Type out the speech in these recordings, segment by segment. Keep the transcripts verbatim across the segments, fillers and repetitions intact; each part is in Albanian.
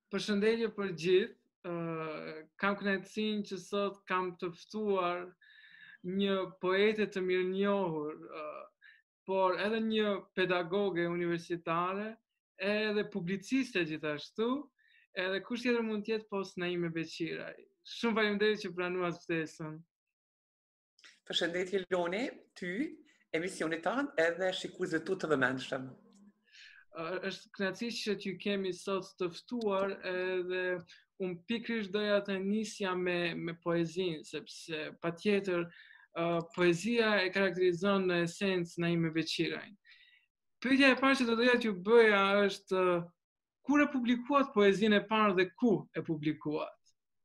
Përshëndetje për gjithë. Uh, kam kënaqësinë që sot kam të ftuar një poete të mirënjohur, uh, por edhe një pedagoge universitare, edhe publiciste gjithashtu, edhe kush tjetër mund të jetë pos Naime Beqiraj. Shumë faleminderit që pranuat ftesën. Përshëndetje Loni, ty, emisionit tanë edhe shikuesve tu të vëmendshëm. Uh, është kënaqësi që t'ju kemi sot të ftuar, edhe unë pikërisht doja të nisja me, me poezinë, sepse patjetër uh, poezia e karakterizon në esencë Naime Beqirajin. Pyetja e parë që do doja t'ju bëja është uh, kur e publikuat poezinë e parë dhe ku e publikuat?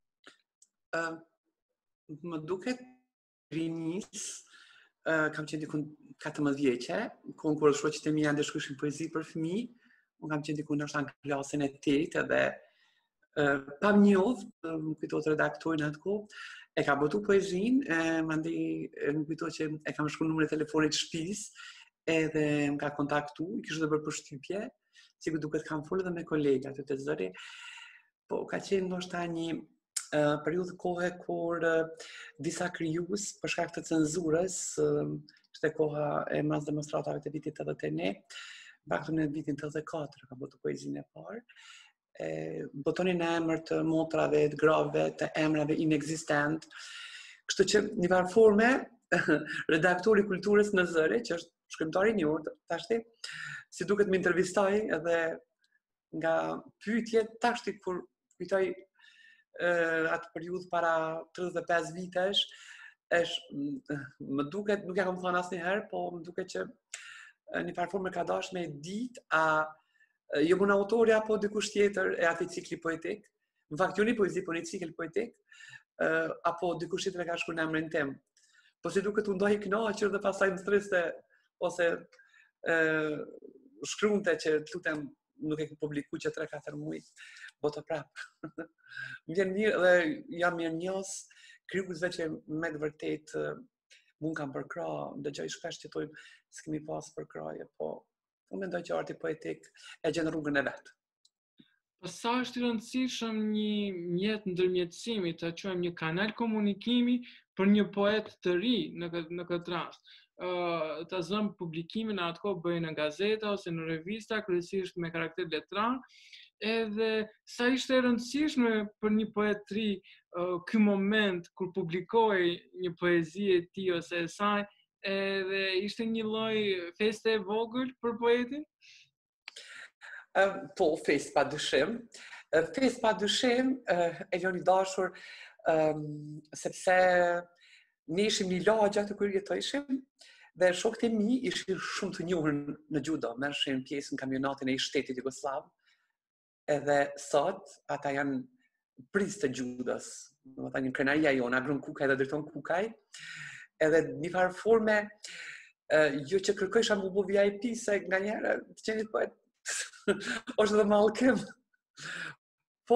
Uh, më duket rinis, uh, kam qenë dikun katërmbëdhjetë vjeçe, ku kur shoqet e mia ndeshkruajnë poezi për fëmijë, unë kam qenë dikun ndoshta në klasën e tetë edhe uh, pa më njoft, uh, më kujtohet redaktori në atë kohë, e ka botu poezinë, uh, mandej më kujtohet që e kam shkruar numrin e telefonit të shtëpisë, edhe më ka kontaktu, i kishte bërë përshtypje, sikur duket kam folur edhe me kolegat të të zëri, po ka qenë ndoshta një Uh, periudhë kohë kur uh, disa krijues për shkak të cenzurës, uh, ishte koha e mas demonstratave të vitit tetëdhjetë e një, baktu në vitin tetëdhjetë e katër ka botu poezinë e parë, e, botonin emër të motrave, të grave, të emrave inexistent, kështu që një farë forme, redaktori kulturës në Zëri, që është shkrimtari i njohur tashti, si duket më intervistoi edhe nga pyetjet tashti kur kujtoj Uh, atë periudhë para tridhjetë e pesë vitesh, është, më duket, nuk ja kam thënë asnjëherë, po më duket që uh, një farë forme ka dashur me ditë a uh, jo unë autorja apo dikush tjetër e atij cikli poetik, në fakt jo një poezi, po një cikël poetik, uh, apo dikush tjetër e ka shkruar në emrin tim. Po si duket u ndoi i kënaqur dhe pastaj më streste ose uh, shkruante që lutem nuk e ke publikuar që tre katër muaj, boto prap. Më vjen mirë dhe jam mirënjohës krijuesve që me të vërtet mund kanë përkrah, dëgjoj shpesh që thonë s'kemi pas përkrahje, po unë mendoj që arti poetik e gjen rrugën e vet. Po sa është i rëndësishëm një mjet ndërmjetësimi, ta quajmë një kanal komunikimi për një poet të ri në këtë, në këtë rast. Uh, ta zëm publikimin në atë kohë bëjnë në gazeta ose në revista, kryesisht me karakter letrar, edhe sa ishte e rëndësishme për një poet të ri uh, ky moment kur publikoi një poezi e tij ose e saj, edhe ishte një lloj feste e vogël për poetin? Uh, po, fest pa dyshim. Uh, fest pa dyshim, uh, e Loni dashur, um, sepse ne ishim një lagja të kur jetojshim, dhe shokët e mi ishin shumë të njohur në judo, merrshin pjesë në kampionatin e shtetit jugosllav, edhe sot ata janë prizë të judos, domethënë një krenaria jona, Agron Kukaj dhe drejton Kukaj, edhe një farë forme, uh, jo që kërkojsha më bu V I P, se nga njëra të qenit poet, është dhe mallkim. Po,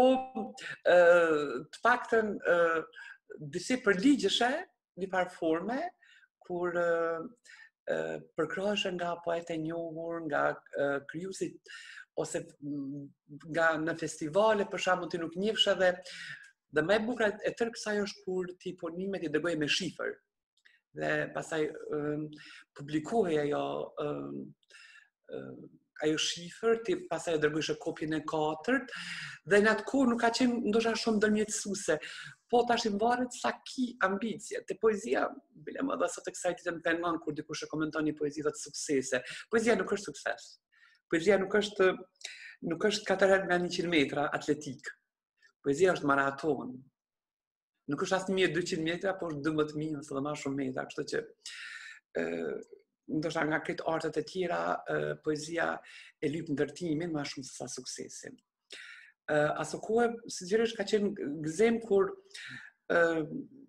uh, të paktën uh, disi përligjëshe një farë forme, kur uh, uh, përkraheshe nga poetë e njohur, nga uh, krijuesit, ose nga në festivale, për shembull ti nuk njihsh edhe, dhe më e bukur e tërë kësaj është kur ti ponimet i dërgoje me shifër. Dhe pastaj um, publikohej ajo um, um, ajo shifër, ti pastaj e dërgojsh kopjen e katërt, dhe në atë kohë nuk ka qenë ndoshta shumë ndërmjetësuese, po tash i varet sa ki ambicie. Te poezia, bile më dha sot të kësaj ditën pengon kur dikush e komenton një poezi të suksese. Poezia nuk është sukses. Poezia nuk është nuk është katër nga njëqind metra atletik. Poezia është maraton. Nuk është as një mijë e dyqind metra, por është dymbëdhjetë mijë ose edhe më shumë metra, kështu që ë ndoshta nga këtë artet e tjera, uh, poezia e lyp ndërtimin më shumë se sa suksesin. Uh, aso kohë, sigurisht ka qenë gëzim kur uh,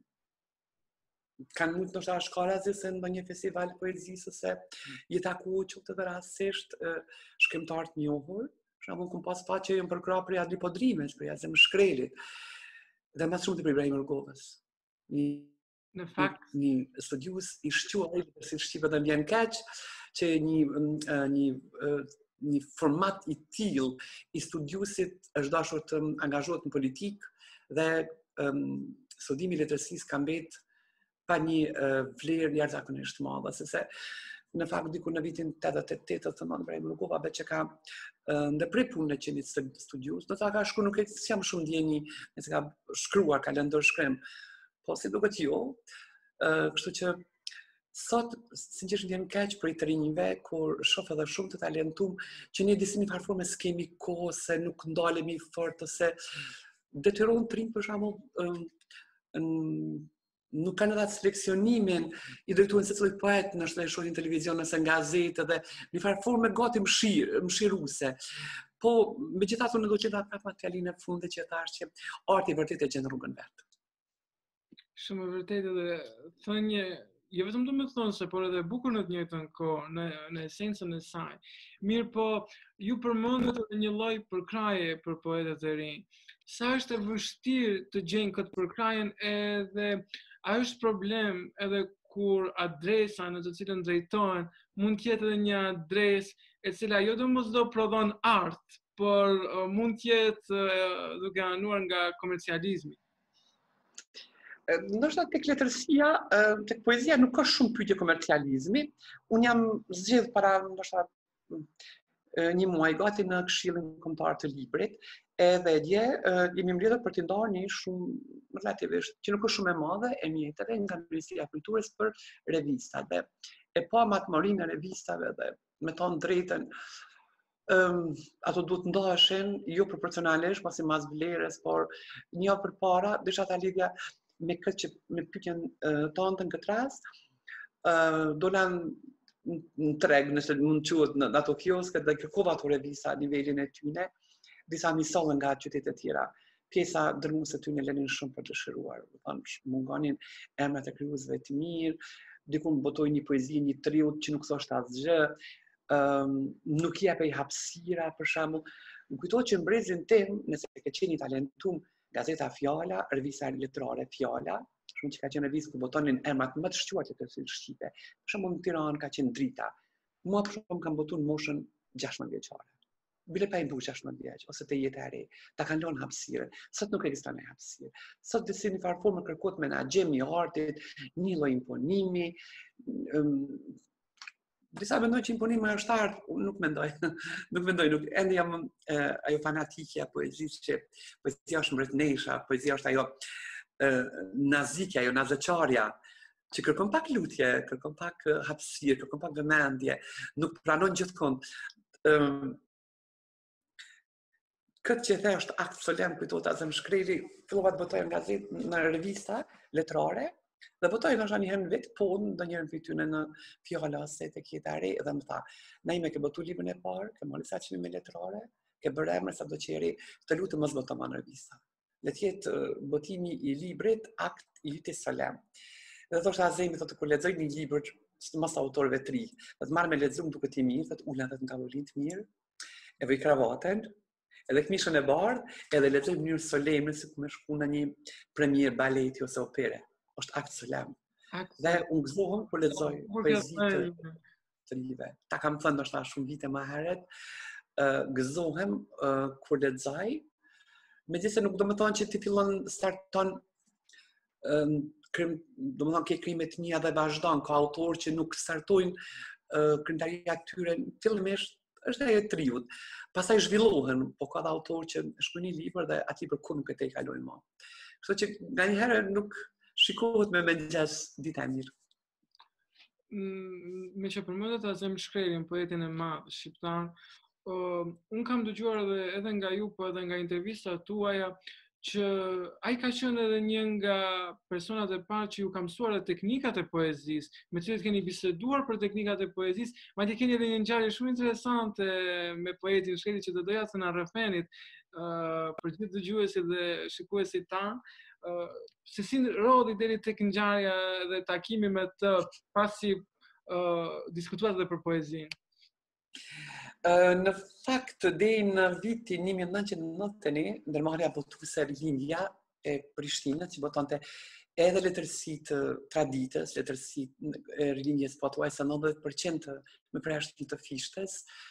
kanë mund ndoshta shkara se në ndonjë festival poezisë ose i taku qoftë edhe rastësisht uh, shkrimtar të njohur, për shembull kum pas fat që janë përkrah për Adli Podrimet, për Jazem Shkrelit, dhe më shumë të për Ibrahim Rgoves. Një Në fakt, një, një studius i shquar, si shqipe dhe mbjen keq, që një, një një format i tillë i studiusit është dashur të angazhohet në politikë dhe um, studimi i letërsisë ka mbet pa një uh, vlerë jashtëzakonisht të madhe, sepse në fakt diku në vitin tetëdhjetë tetëdhjetë të nëntë më lugova vetë që ka uh, ndërprej punën që një studius, do ta ka shkruar nuk e jam shumë ndjeni, nëse ka shkruar, ka lënë dorë shkrim, po si duket jo, uh, kështu që sot, sinqerisht ndjen keq për i të rinjve, kur shoh edhe shumë të talentum që ne disi një farë forme s'kemi kohë, se nuk ndalemi fort, ose detyrohen të rinj për shembull um, nuk kanë edhe seleksionimin i drejtuar se cilët poet në shtë e shohin televizion nëse në gazetë dhe një farë forme gati mshirë, mshiruse. Po, me gjithatu në do që da prapë materialin e fundit që thash që arti vërtet e gjenë rrugën vetë. Shumë vërtet edhe thënje, jo vetëm do me thonë se, por edhe bukur në të njëjtën kohë, në, në esencën e saj. Mirë po, ju përmendët edhe një lloj përkraje për poetët e rinj. Sa është e vështirë të gjejnë këtë përkrajen edhe a është problem edhe kur adresa në të cilën drejtohen mund të jetë edhe një adresë e cila jo domosdoshmë prodhon art, por uh, mund të jetë uh, duke anuar nga komercializmi. Ndoshta tek letërsia, tek poezia nuk ka shumë pyetje komercializmi. Unë jam zgjedh para ndoshta një muaj gati në Këshillin Kombëtar të Librit, edhe dje jemi mbledhur për të ndarë një shumë relativisht që nuk është shumë e madhe e mjeteve nga Ministria e Kulturës për revistat. Dhe e pa matmorinë e revistave dhe me thonë drejtën, um, ato duhet ndaheshin jo proporcionalisht, pasi mas vlerës, por një javë përpara disha ta lidhja me këtë që me pyetjen uh, tonë në këtë rast, uh, dolan në treg, nëse mund quhet në ato kiosket dhe kërkova ato revista a nivelin e tyne, disa misollën nga qytetet e tjera. Pjesa dërmuese tyne lenin shumë për të dëshiruar, do thonë mungonin emrat e krijuesve të mirë, diku më botoi një poezi, një triut që nuk thoshte asgjë, um, nuk jepej hapësira për shembull. Më kujtohet që mbrezin tim, nëse ke qenë i talentum, gazeta Fjala, revista letrare Fjala, shumë që ka qenë revistë ku botonin emrat më të shquar të të shqipe. Për shembull në Tiranë ka qenë Drita. Mua për shembull kam botuar në moshën gjashtëdhjetë vjeçare. Bile pa i mbush gjashtëdhjetë vjeç ose të jetë e re. Ta kanë lënë hapësirën. Sot nuk ekziston ai hapësirë. Sot disi në farë formë kërkohet menaxhimi i artit, një lloj imponimi. Um, Disa mendojnë që imponimi është art, unë nuk mendoj. nuk mendoj, nuk ende jam uh, ajo fanatikja e poezisë që poezia është mbretëresha, poezia është ajo uh, nazikja, ajo nazëqarja, që kërkon pak lutje, kërkon pak uh, hapësirë, kërkon pak vëmendje, nuk pranon gjithmonë. Um, Këtë që the është akt solem kujtohet as më shkreli, fillova të botoj në gazetë, në revista letrare, dhe botoj ndoshta një herë në vit, po ndonjëherë fytyrën në Fjala ose tek Jeta e Re dhe më tha, "Naime ke botu librin e parë, ke marrë sa çmime letrare, ke bërë emër sa do qeri, të lutem mos boto më në revista." Le të jetë botimi i librit akt i lutjes solem. Dhe thoshta Azemi thotë kur lexoj një libër sidomos autorëve të ri, do të marr me lexuar duke të mirë, thotë ulen atë në tavolinë të mirë, e vëj kravatën, edhe këmishën e bardhë, edhe lexoj në mënyrë solemne si ku më shku në një premier baleti ose opere. Është akt solem. Dhe unë gëzohem kur lexoj poezi të, të rive. Ta kam thënë ndoshta shumë vite më herët, uh, gëzohem uh, kur lexoj, megjithëse nuk do të thonë që ti fillon starton um, krim, do të thonë ke krime të mia dhe vazhdon, ka autorë që nuk startojnë uh, krimtaria e tyre fillimisht është ajo e triut. Pastaj zhvillohen, po ka dhe autorë që shkruajnë një libër dhe atë libër kur nuk e te i kalojnë më. Kështu që nganjëherë nuk shikohet me mëngjes dita e mirë. Mm, me që përmendet Azem Shkrelin, poetin e madh shqiptar, uh, unë kam dëgjuar edhe, edhe nga ju, po edhe nga intervistat tuaja, që ai ka qenë edhe një nga personat e parë që ju ka mësuar edhe teknikat e poezisë, me të cilët keni biseduar për teknikat e poezisë, madje keni edhe një ngjarje shumë interesante me poetin Shkreli që do doja të na rrëfenit uh, për gjithë dëgjuesit dhe shikuesit tanë. Uh, se si rodhi deri tek ngjarja dhe takimi me të pasi uh, diskutuat edhe për poezinë? Uh, në fakt, deri në vitin një mijë e nëntëqind e nëntëdhjetë e një, ndërmarrja botuese Rinjia e Prishtinës, që botonte edhe letërsitë traditës, letërsitë e Rinjës, pothuajse nëntëdhjetë përqind me përjashtim të fishtes,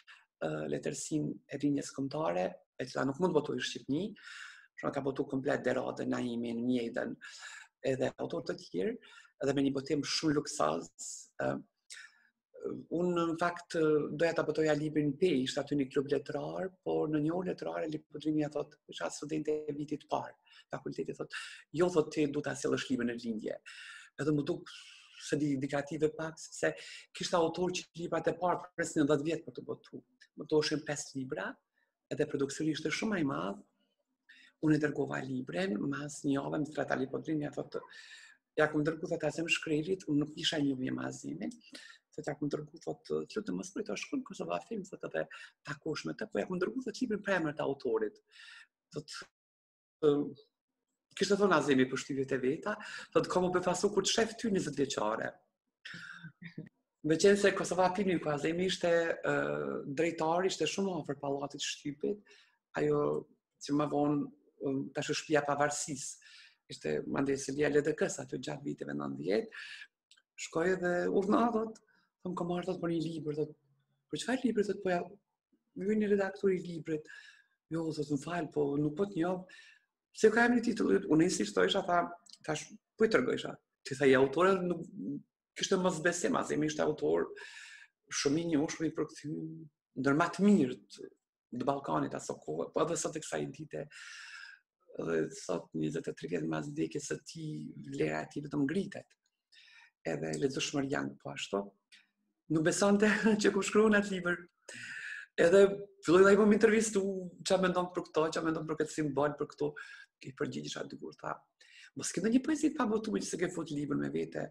uh, letërsinë e rinjes kombëtare, e cila nuk mund të botojë në Shqipëni, pra ka botuar komplet Deradën, Naimin, Mjedën, edhe autorë të tjerë, edhe me një botim shumë luksoz. Uh, unë në fakt doja ta botoja librin Pej, ishte aty një klub letrar, por në një orë letrare Lipodrimi thotë, isha studente e vitit parë, fakulteti thotë, jo thotë ti du ta sjellësh librin e lindje. Edhe më duk se di indikative pak, se kishte autor që librat e parë presin dhjetë vjet për të botuar. Botoheshin pesë libra, edhe produksioni ishte shumë i madh. Unë e dërgova librin, mas një javë më strata Lipodrimi thotë, ja kam dërguar thotë asem shkrelit, unë nuk isha një vje mazimin. Thotë ja kam dërguar thotë, të lutem mos prit të shkruaj Kosova Film, thotë edhe takosh me të, po ja kam dërguar thotë librin për emër të autorit. Thotë kishte thonë Azemi për shtypjet e veta, thotë kam u befasu kur të shef ty njëzet vjeçare. Me qenë se Kosova Filmi ku Azemi ishte uh, drejtar, ishte shumë afër pallatit Shtypit, ajo që më vonë um, tash është shtëpia e pavarësisë. Ishte mandej Selia L D K-s aty gjatë viteve nëntëdhjetë. Shkoj edhe urdhna thotë, thëmë kam marrë thotë për një libër, thotë, për çfarë libri thotë, po ja, ju një redaktor i librit. Jo, thotë, më fal, po nuk po të njoh. Se ka emrin titullit, unë insistojsha, tha, thash, po i tërgojsha. Ti tha, i autore nuk kishte mos besim, Azemi ishte autor shumë i njohur, i përkthyr, ndër më të mirë të Ballkanit aso kohë, po edhe sot e kësaj dite, edhe sot njëzet e tre vjet mbas vdekjes së tij, vlera e tij vetëm ngritet. Edhe lexueshmëria po ashtu. Nuk besonte që ku shkruan atë libër. Edhe filloi dhe i po më intervistu, qa mendon për këto, qa mendon për këtë simbol, për këto, i përgjigjesha dikur, tha, mos ke ndonjë poezi pa botuar që se ke fut libër me vete.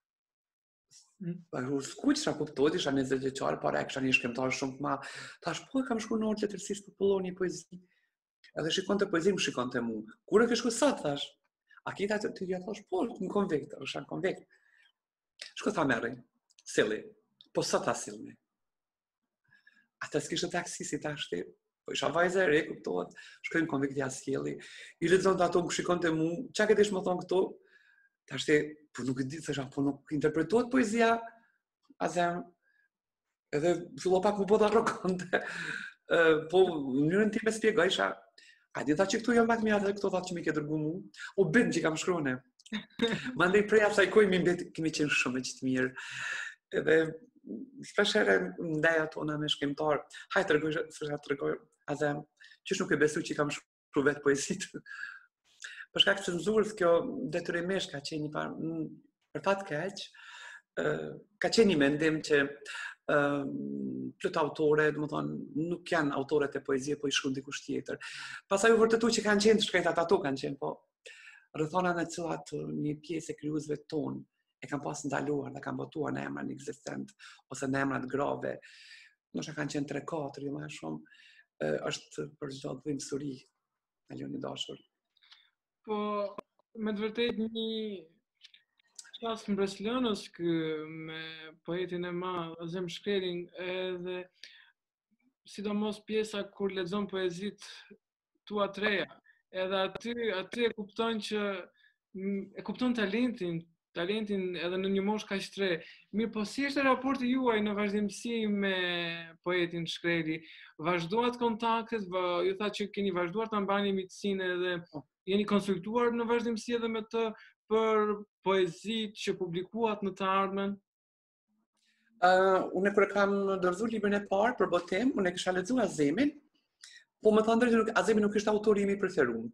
Pa u skuq sa kuptoi, isha njëzet vjeçar, para kisha një shkrimtar shumë të madh. Thash, po kam shkruar në orë letërsisë popullore një poezi. Edhe shikonte poezinë, më shikonte mua. Kur e ke shkruar sot, thash? A ke atë të ja thash, po, në konvekt, isha në konvekt. Shko tha merri, silli. Po sot ta sillni. Ata s'kishte taksisi tashti, po isha vajza e re, kuptohet, shkojmë konvekti asjelli, i lexonte ato, më shikonte mua, çka ke dish më thon këtu? Tashti, po nuk e di, thësha, po nuk interpretohet poezia, azem, edhe fillo pak më bota arrogante, po në mënyrën time spjegojsha, a di tha që këtu janë më të mira dhe këto thatë që mi ke dërgu mu, o bënd që kam shkruane. Mandej prej asaj kohë mi mbet kemi qenë shumë që të mirë, edhe shpeshere ndaj atona me shkrimtar, hajtë të rëgoj, së të rëgoj, azem, qysh nuk e besu që i kam shkru vetë poezitë. Për shkak të cenzurës, kjo detyrimisht ka qenë një parë, për fat keq, ka qenë një mendim që plot autore, do të thonë, nuk janë autoret e poezie, po i shkruan dikush tjetër. Pastaj u vërtetu që kanë qenë shkretat ato kanë qenë, po rrethona në cilat një pjesë e krijuesve tonë e kanë pas ndaluar dhe kanë botuar në emra inekzistent ose në emra të grave. Ndoshta kanë qenë tre katër, jo më shumë, është për çdo dhimbësuri, Alioni dashur. Po, me të vërtet një qasë në Breslënës kë me poetin e madh Azem Shkrerin, edhe sidomos pjesa kur lexon poezit tua treja, edhe aty, aty e kupton që e kupton talentin, talentin edhe në një moshë kaq të re. Mirë, po si është raporti juaj në vazhdimsi me poetin Shkreri? Vazhdohet kontaktet, ju tha që keni vazhduar ta mbani miqësinë edhe jeni konsultuar në vazhdimsi edhe me të për poezit që publikuat në të ardhmen? Uh, unë kur kam dorëzuar librin e parë për botim, unë e kisha lexuar Azemin, po më thënë drejt Azemi nuk ishte autori im i preferuar.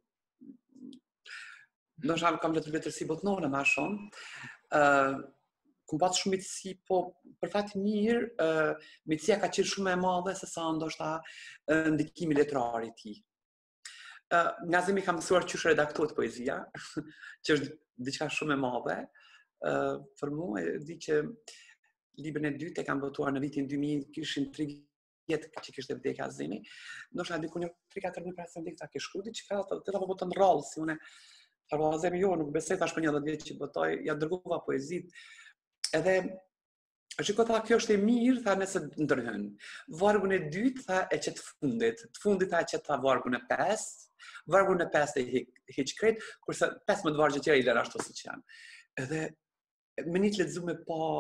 Ndoshta kam letër letërsi botnore më shumë. Uh, Kum pas shumë mitësi, po për fat mirë, uh, mitësia ka qenë shumë e madhe se sa ndoshta uh, ndikimi letrar i tij. Uh, nga Azemi kam mësuar çysh redaktohet poezia, që është diçka shumë e madhe. Uh, për mua e di që librin e dytë e kam botuar në vitin dy mijë, kishin tre vjet që kishte vdekë Azemi. Ndoshta diku një tre katër vjet para se vdekte ke shkruar diçka, të apo boton rrallë si unë. Taro Azemi jo, nuk besoj tash për njëdhjetë vjet që botoj, ja dërgova poezit. Edhe shiko tha kjo është e mirë, tha nëse ndërhyn. Vargun e dytë tha e çet fundit. Të fundit tha e çet tha vargun e pestë, vargun e pestë e hiq krejt, kurse pesëmbëdhjetë vargje tjera i lëra ashtu siç janë. Edhe me një të lexuar pa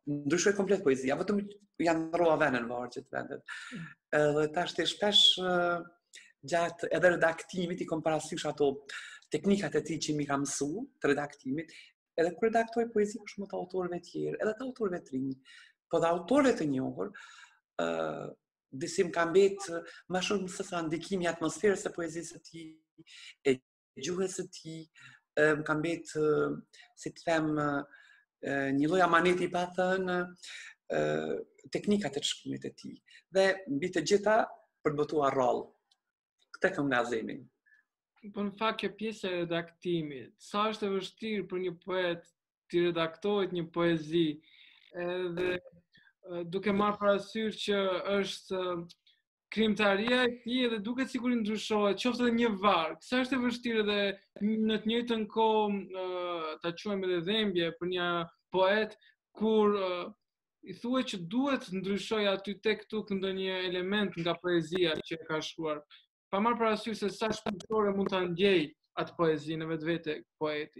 ndryshoj komplet poezia, vetëm janë rroa vene në vargjet vendet. Edhe tash të shpesh gjatë edhe redaktimit i kom parasysh ato teknikat e tij që mi ka mësu të redaktimit, edhe kur redaktoj poezi për shumë të autorëve tjerë, edhe të autorëve të rinj, po dhe autorëve të njohur, uh, disim ka mbet më shumë se sa ndikimi i atmosferës së poezisë së tij, e gjuhës së tij, uh, ka mbet uh, si të them uh, një lloj amaneti pa thënë uh, teknikat e të shkrimit e tij. Dhe mbi të gjitha për të botuar rroll. Këtë kam nga zemi. Po në fakt kjo pjesë e redaktimit, sa është e vështirë për një poet të redaktojë një poezi, edhe duke marrë parasysh që është krijimtaria e tij edhe duket sikur i ndryshohet, qoftë edhe një varg. Sa është e vështirë edhe në të njëjtën kohë ta quajmë edhe dhembje për një poet kur i thuhet që duhet të ndryshojë aty tek tuk ndonjë element nga poezia që ka shkruar. Pa marrë parasysh se sa shpirtore mund ta ndjej atë poezi në vetvete poeti.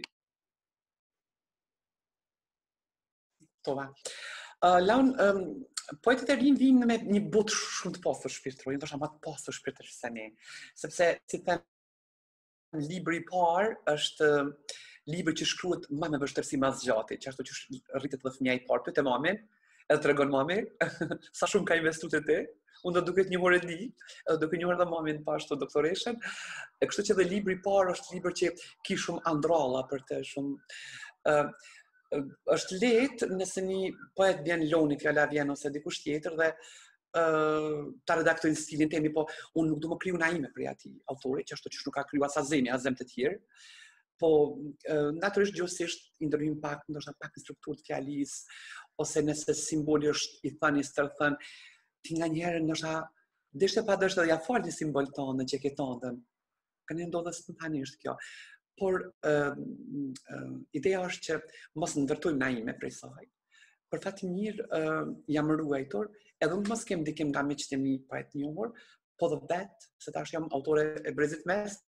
Tova. Uh, Laun, um, poetët e rinj vinë me një botë shumë të pasur shpirtërore, ndoshta më të pasur shpirtëror se ne, sepse si them, libri i parë është libri që shkruhet më me vështirësi mas gjati, që ashtu që rritet dhe fëmia i parë, pyet e mamin, edhe tregon mami sa shumë ka investuar te ti. Unë do duket një orë e di, edhe duke njohur edhe mamin pas të doktoreshën, e kështu që edhe libri i parë është libër që ki shumë andralla për të shumë. Uh, është lehtë nëse një poet vjen loni, fjala vjen ose dikush tjetër dhe uh, ta redaktojnë stilin temi, po unë nuk do më kriju na ime për atij autori, që ashtu që nuk ka kriju as Azemi, as zemë të tjerë. Po uh, natyrisht gjithsesi i ndryhim pak, ndoshta pak në strukturë të fjalisë, ose nëse simboli është i thënë i stërthën, ti nga njerë nështë deshte pa dështë dhe ja falë një simbol tonë, që ke tonë, këne ndodhe spontanisht kjo. Por uh, uh, ideja është që mos ndërtojmë na ime prej saj. Për fat të mirë uh, jam ruajtur, edhe unë mos kem ndikim nga miqtë e mi poet njohur, po dhe vetë, se tash jam autore e Brezit Mes,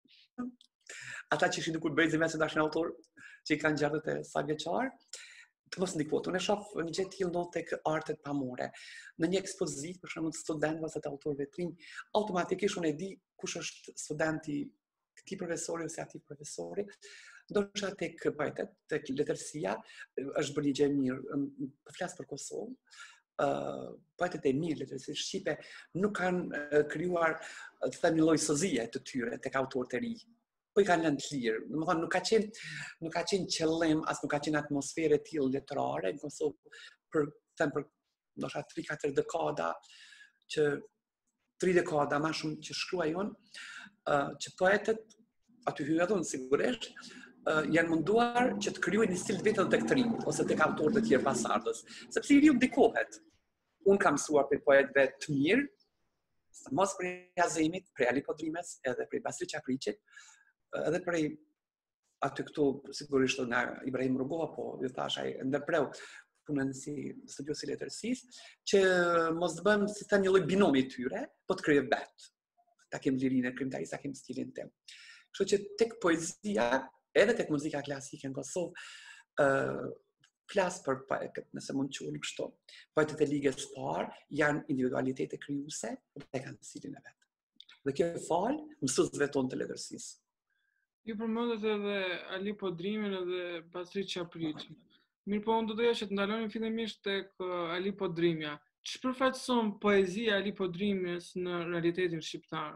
ata që ishin dukur Brezit Mes e tash në autor që i kanë gjarët e sa vjeqar, të mos ndikohet. Unë e shoh një gjë tillë ndodh tek artet pamore. Në një ekspozitë, për shembull, studentëve ose të autorëve të rinj, automatikisht unë e di kush është studenti këtij profesori ose atij profesori. Ndoshta tek poetet, tek letërsia, është bërë një gjë e mirë. Po flas për Kosovë. Uh, poetet e mirë letërsisë shqipe nuk kanë uh, krijuar të them një lloj sozie të tyre tek autorët e rinj. Po i kanë lënë të lirë. Domethënë nuk ka qenë nuk ka qenë qëllim, as nuk ka qenë atmosferë e tillë letrare në Kosovë për them për ndoshta tri katër dekada që tri dekada më shumë që shkruaj unë, uh, që poetët aty hyn edhe unë sigurisht uh, janë munduar që të krijojnë një stil vetë tek të rinj ose tek autorët e tjerë pasardhës, sepse i riu ndikohet. Unë kam mësuar për poetëve të mirë, mos për Azemit, për Ali Podrimes, edhe për Basri Çakriçit, edhe prej aty këtu sigurisht nga Ibrahim Rugova, po ju thash ai ndërpreu punën si studios i letërsisë, që mos të bëjmë si ta një lloj binomi tyre, po të krijojë vet. Ta kem lirinë e krijimtarisë, ta kem stilin tim. Kështu që tek poezia, edhe tek muzika klasike në Kosovë, ë uh, flas për poetët, nëse mund të quhen kështu. Poetët e ligës së parë janë individualitete krijuese dhe kanë stilin e vet. Dhe kjo fal mësuesve tonë të letërsisë. Ju përmendet edhe Ali Podrimin edhe Basri Çapriçin. Mirë, po unë do doja që të ndalonim fillimisht tek Ali Podrimja. Ç'përfaqëson poezia e Ali Podrimës në realitetin shqiptar?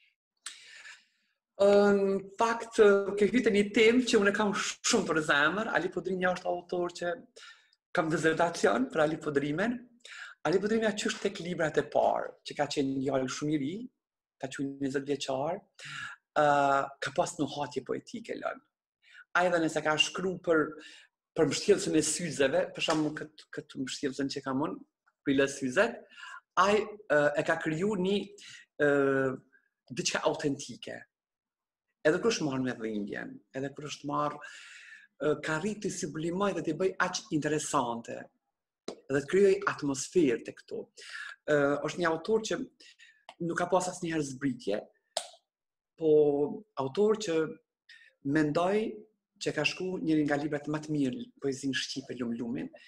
Në fakt, ke hyrë një temë që unë kam shumë për zemër. Ali Podrimja është autor që kam dizertacion për Ali Podrimin. Ali Podrimja qështë tek librat e parë, që ka qenë djalë shumë i ri, ka qenë njëzet vjeçar, uh, ka pas në hatje poetike lënë. A edhe nëse ka shkru për, për mështjellësën e syzeve, për shembull këtë, këtë mështjellësën që kam unë, Pile Syzet, ai uh, e ka kriju një uh, diçka autentike. Edhe kur është marrë me dhimbjen, edhe kur është marrë, uh, ka rritë të sublimoj dhe të bëj aq interesante, edhe të krijoj atmosferë të këtu. Uh, është një autor që nuk ka pas asnjëherë zbritje, po autor që mendoj që ka shkruar njëri nga librat më të mirë poezinë shqipe, Lum Lumin,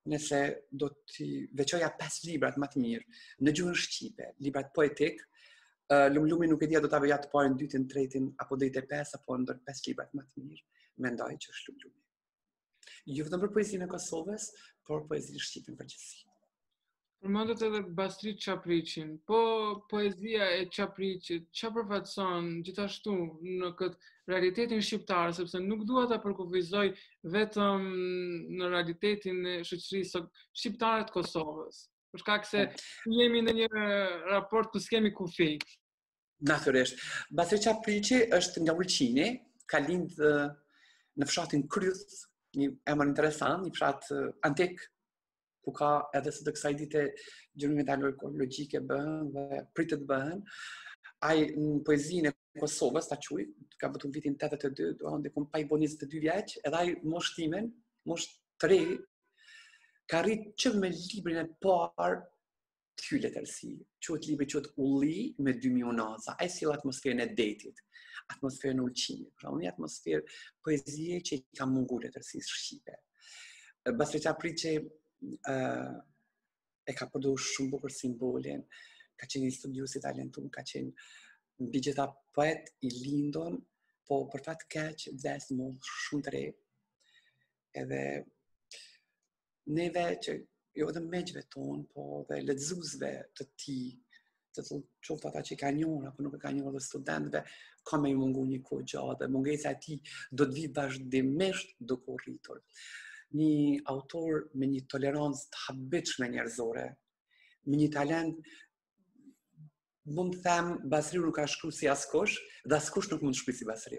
nëse do t'i veçoja pesë librat më të mirë në gjuhën shqipe, librat poetik, uh, Lumlumi nuk e dia do ta veja të parën, dytin, tretin, apo deri te pesë apo ndër pesë librat më të mirë, mendoj që është Lumlumi. Jo vetëm për poezinë e Kosovës, por poezinë shqipe në përgjithësi. Përmendet edhe Bastrit Qapriqin, po poezia e Qapriqit çfarë përfaqëson gjithashtu në këtë realitetin shqiptar, sepse nuk dua ta përkufizoj vetëm në realitetin e shoqërisë shqiptare të Kosovës, për shkak se jemi në një raport ku s'kemi kufi. Natyrisht. Bastrit Qapriqi është nga Ulqini, ka lindë në fshatin Kryth, një emër interesant, një fshat antik, ku ka edhe së të kësaj dite gjërimet arkeologjike bëhen dhe pritet bëhen. Ai në poezinë e Kosovës, ta quaj, ka vëtur vitin tetëdhjetë e dy, do të thonë pa i bën njëzet e dy vjeç, edhe ai mosh timen, mosh të re, ka arrit që me librin e parë të hyjë letërsi. Quhet libri quhet Ulli me dy mionaza. Ai sill atmosferën e detit, atmosferën e Ulqinit. Pra një atmosferë poezie që i ka munguar letërsisë shqipe. Bastrit Qapriqi Uh, e ka përdorur shumë bukur simbolin, ka qenë një studius i talentuar, ka qenë mbi gjitha poet i lindon, po për fat keq vdes në moshë shumë të re. Edhe neve që jo vetëm meqve tonë, po dhe lexuesve të tij, të qoftë ata që i kanë njohur apo nuk e kanë njohur, dhe studentëve, ka me i mungu një kohë gjatë, dhe mungesa e tij do të vi vazhdimisht duke u rritur. Një autor me një tolerancë të habitshme njerëzore, me një talent, mund të them, Basriu nuk ka shkruar si askush, dhe askush nuk mund të shkruajë si Basriu.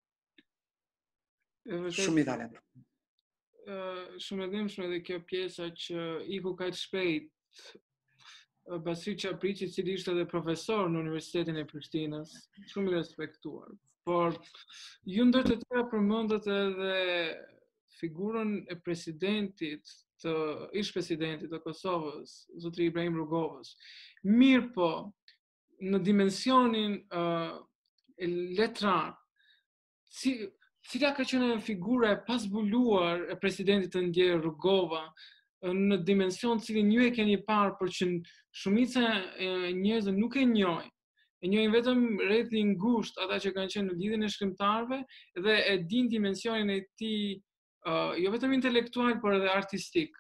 Shumë i talent. Shumë e dhimbshme edhe kjo pjesa që iku kaq shpejt Bastrit Qapriqi, i cili ishte edhe profesor në Universitetin e Prishtinës, shumë i respektuar. Por ju ndër të tjera përmendet edhe figurën e presidentit, të ish presidentit të Kosovës, zotri Ibrahim Rrugovës. Mirë po, në dimensionin uh, e letrar, si, cila ka qenë figura e pasbuluar e presidentit të ndjerë Rrugova, në dimension cilin ju e keni parë, por që shumica e njerëzve nuk e njohin. E njohin vetëm rrethi i ngushtë, ata që kanë qenë në lidhjen e shkrimtarëve, dhe e din dimensionin e tij, uh, jo vetëm intelektual, por edhe artistik.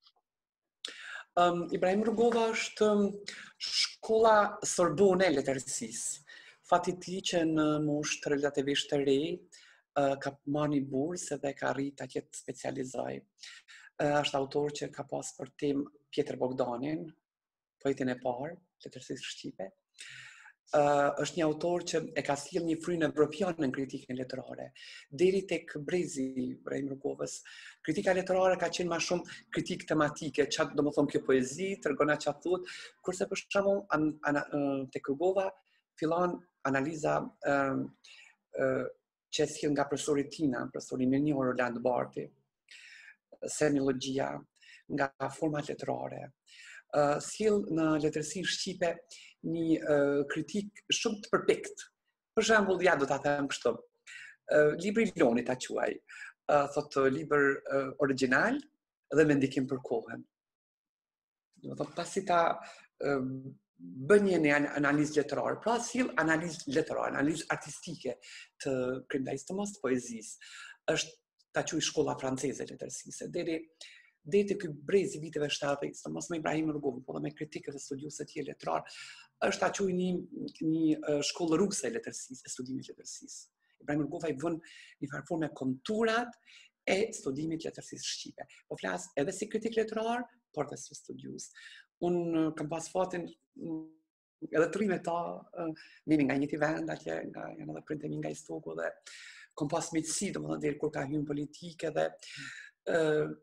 Um, Ibrahim Rrugova është shkolla Sorbone e letërsisë. Fati i tij që në moshë relativisht të re uh, ka marrë një bursë dhe ka arritur atje të specializojë. Uh, është autor që ka pas për temë Pjetër Bogdanin, poetin e parë, letërsisë shqipe. Uh, është një autor që e ka sjellë një frynë evropiane në kritikën letrare. Deri tek brezi Ibrahim Rrugovës, kritika letrare ka qenë më shumë kritik tematike, çfarë do të thonë kjo poezi, tregon çfarë thotë, kurse për shembull an, an, uh, tek Rrugova fillon analiza uh, uh, që sjell nga profesori Tina, profesori më i njohur Roland Barthi, semiologjia, nga format letrare. Uh, sjell në letërsinë shqipe një uh, kritik shumë të përpikt. Për shembull, ja do ta them kështu. Uh, libri i Lonit ta quaj. Uh, thotë libër uh, origjinal dhe me ndikim për kohën. Do të thotë pasi ta uh, bën një analizë letrare, pra sjell analizë letrare, analizë artistike të kryeministit të mos të poezisë. Është ta quaj shkolla franceze e letërsisë. Deri deri te ky brez i viteve shtatëdhjetë, sidomos me Ibrahim Rrugovën, por me kritikët e studiuesve të tjerë letrar, është ta quaj një një shkollë ruse e letërsisë, e studimit të letërsisë. Ibrahim Rrugova i vën një farë forme konturat e studimit të letërsisë shqipe. Po flas edhe si kritik letrar, por edhe si studiues. Unë kam pas fatin edhe të rrimë ta, vini nga njëti vend, atje nga janë edhe prindërit mi nga Istoku, dhe kam pas miqësi, domethënë deri kur ka hyrë në politikë, dhe uh,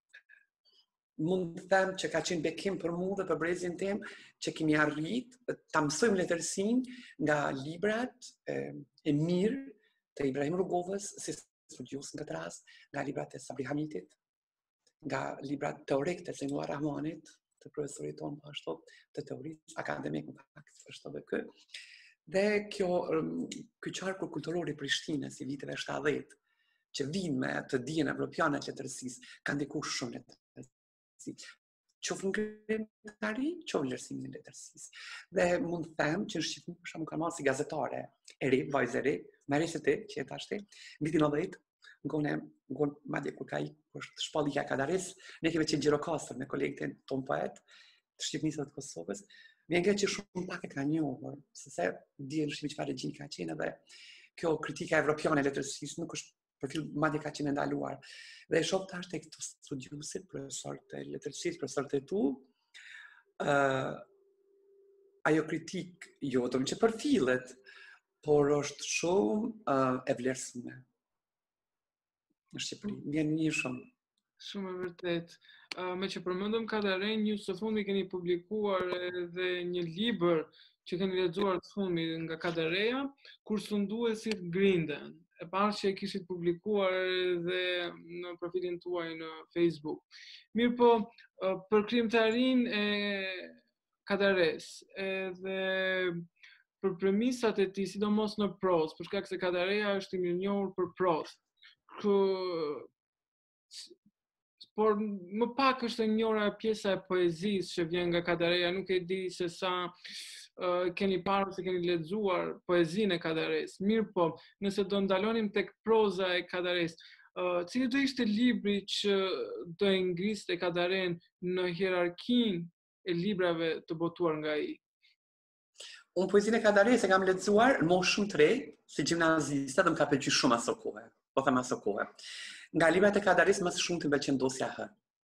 mund të them që ka qenë bekim për mua dhe për brezin tim që kemi arrit ta mësojmë letërsinë nga librat e, e mirë të Ibrahim Rrugovës, si studius në këtë rast, nga librat e Sabri Hamitit, nga librat teorik të Zeinullah Rahmanit, të profesorit tonë po ashtu, të teorisë akademike, në fakt, është edhe ky. Dhe kjo ky qarku kulturor i Prishtinës i viteve shtatëdhjetë, që vinë me të dijen evropiane të letërsisë, ka ndikuar shumë letërsisë letërsi. Qofë në krimtari, qofë vlerësimin e letërsisë. Dhe mund të them që në Shqipëri për shembull kam marrë si gazetare e ri, vajzë e ri, Mari se ti, që e tashti, vitin nëntëdhjetë, në kohën e në kohën madje kur ka ikë është shpallika e Kadaris, ne kemi qenë Gjirokastër me kolegin ton poet të Shqipnisë të Kosovës. Vjen nga që shumë pak e ka njohur, sepse dihen në Shqipëri çfarë regjimi ka qenë dhe kjo kritika evropiane e letërsisë nuk është profil madje ka qenë ndaluar. Dhe e shoh tash tek këto studiuesit, profesorët e letërsisë, profesorët e tu, ë uh, ajo kritik jo vetëm që përfillet, por është shumë uh, e vlerësuar në Shqipëri. Vjen një shumë. Shumë e vërtet. Uh, me që përmendëm Kadaren, ju së fundi keni publikuar edhe një libër që keni lexuar të fundit nga Kadareja, kur sunduesit grinden. E parë që e kishit publikuar edhe në profilin tuaj në Facebook. Mirë po, uh, për krijimtarinë e Kadares, edhe për premisat e tij, sidomos në prozë, për shkak se Kadareja është i mirënjohur për prozë. Por më pak është e njohura pjesa e poezisë që vjen nga Kadareja, nuk e di se sa uh, keni parë se keni lexuar poezinë e Kadares. Mirë po, nëse do ndalonim tek proza e Kadares, uh, cili do ishte libri që do e ngriste Kadaren në hierarkinë e librave të botuar nga ai? Unë poezinë e Kadares e kam lexuar në moshë shumë të re, si gjimnaziste, dhe më ka pëlqyer shumë aso kohë. Po them aso kohë. Nga librat e Kadares më së shumti më pëlqen Dosja H.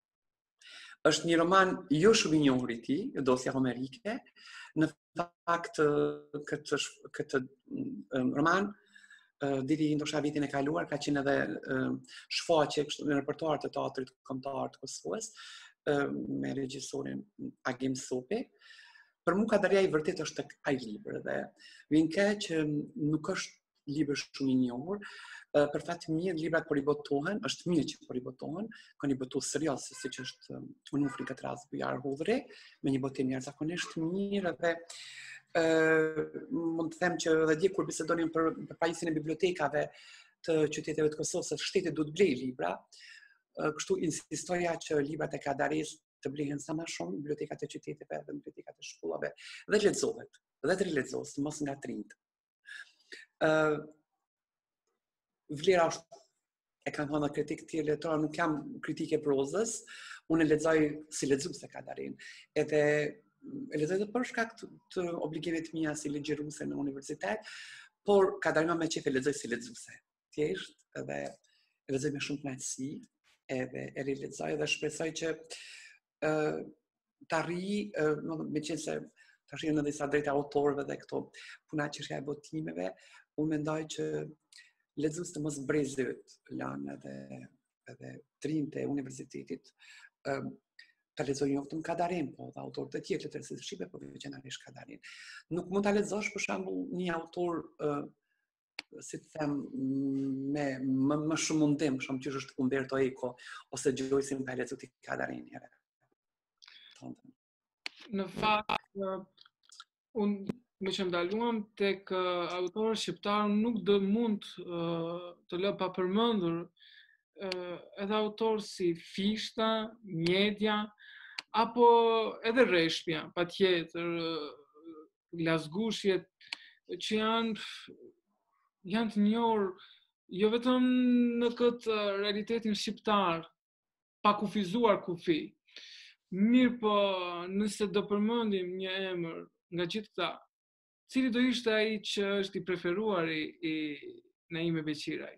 Është një roman jo shumë i njohur i tij, Dosja Homerike. Në fakt këtë këtë roman deri ndoshta vitin e kaluar ka qenë edhe shfaqje në repertuar të teatrit kombëtar të Kosovës me regjisorin Agim Sopi. Për mua Kadareja i vërtet është tek ai libër dhe vjen keq që nuk është libër shumë i njohur. Për fat të mirë, librat por i botohen, është mirë që por i botohen, kanë i botuar serioz, siç është unë në këtë rast Bujar Hudhri, me një botim jashtëzakonisht mirë dhe ë mund të them që edhe dje kur bisedonim për, për pajisjen e bibliotekave të qyteteve të Kosovës, shteti duhet blej libra. Kështu insistoja që librat e Kadares të blihen sa më shumë bibliotekat e qyteteve dhe bibliotekat e shkollave dhe të lexohet, dhe të rilexohet, mos nga trind. Ë uh, Vlera është, e kam thënë kritik të tjerë letorë, nuk jam kritike prozës, unë e lexoj si lexuese Kadaren. Edhe e lexoj edhe për shkak të, të obligimeve të mia si ligjëruese në universitet, por Kadaren më qef e lexoj si lexuese. Thjesht, edhe e lexoj me shumë kënaqësi, edhe e rilexoj dhe shpresoj që Uh, të arri, uh, me qenë se të arri në disa drejta autorëve dhe këto puna çështja e botimeve, unë mendoj që lexues të mos brezit lanë edhe, edhe trinjtë e universitetit uh, të lexojnë jo vetëm Kadaren, po dhe autorë të tjerë të letërsisë shqipe, po veçanërisht Kadaren. Nuk mund ta lexosh për shembull një autor uh, si të them me më, më shumë mundim, shumë që është Umberto Eco ose Joyce pa lexuar Kadaren herë. Në fakt, unë me që ndaluam tek uh, autorë shqiptarë nuk do mund uh, të lë pa përmendur uh, edhe autorë si Fishta, Mjedja, apo edhe Reshpja, patjetër, uh, Lazgushjet, që janë, janë të njohur jo vetëm në këtë realitetin shqiptar, pa kufizuar kufi. Mirë po, nëse do përmendim një emër nga gjithë këta, cili do ishte ai që është i preferuari i Naime Beqiraj?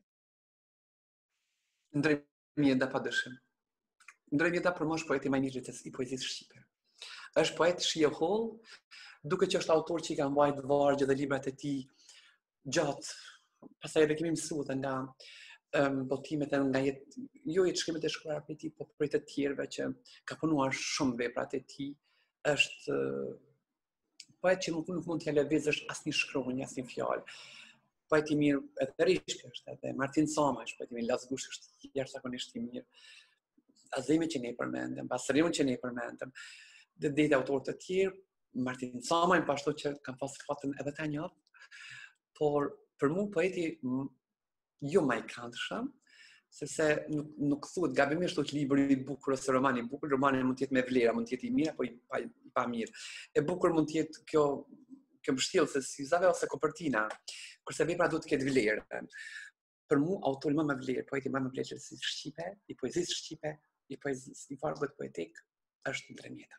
Ndrej Mjeda padyshim. Ndrej Mjeda për mua është poeti më i mirë i poezisë shqipe. Është poet shijoll, duke që është autor që i ka mbajtur vargje dhe librat e tij gjatë. Pastaj edhe kemi mësuar nga um, botimet e nga jetë, jo jetë shkrimet e shkruara për ti, po për të tjerëve që ka punuar shumë veprat e tij, është uh, poet që nuk, nuk mund t'ja lëvizësh asnjë shkronjë, asnjë fjalë. Poet i mirë edhe Rishka është, edhe Martin Soma është, poet i mirë, Lazgush është jashtëzakonisht i mirë. Azemi që ne i përmendëm, Basriun që ne i përmendëm, dhe dhe autorë të tjerë, Martin Soma, po ashtu që kam pasur fatin edhe ta njoh, por për mua poeti jo më i këndshëm, sepse nuk, nuk thuhet gabimisht thotë libri i bukur ose romani i bukur, romani mund të jetë me vlera, mund të jetë i mirë apo i pa, i pa mirë. E bukur mund të jetë kjo kjo mbështjellëse si zave ose kopertina, kurse vepra duhet të ketë vlerë. Për mu, autori më me vlerë, poeti më me vlerë si shqipe, i poezisë shqipe, i poezisë, i vargut poetik, është Ndremjeta.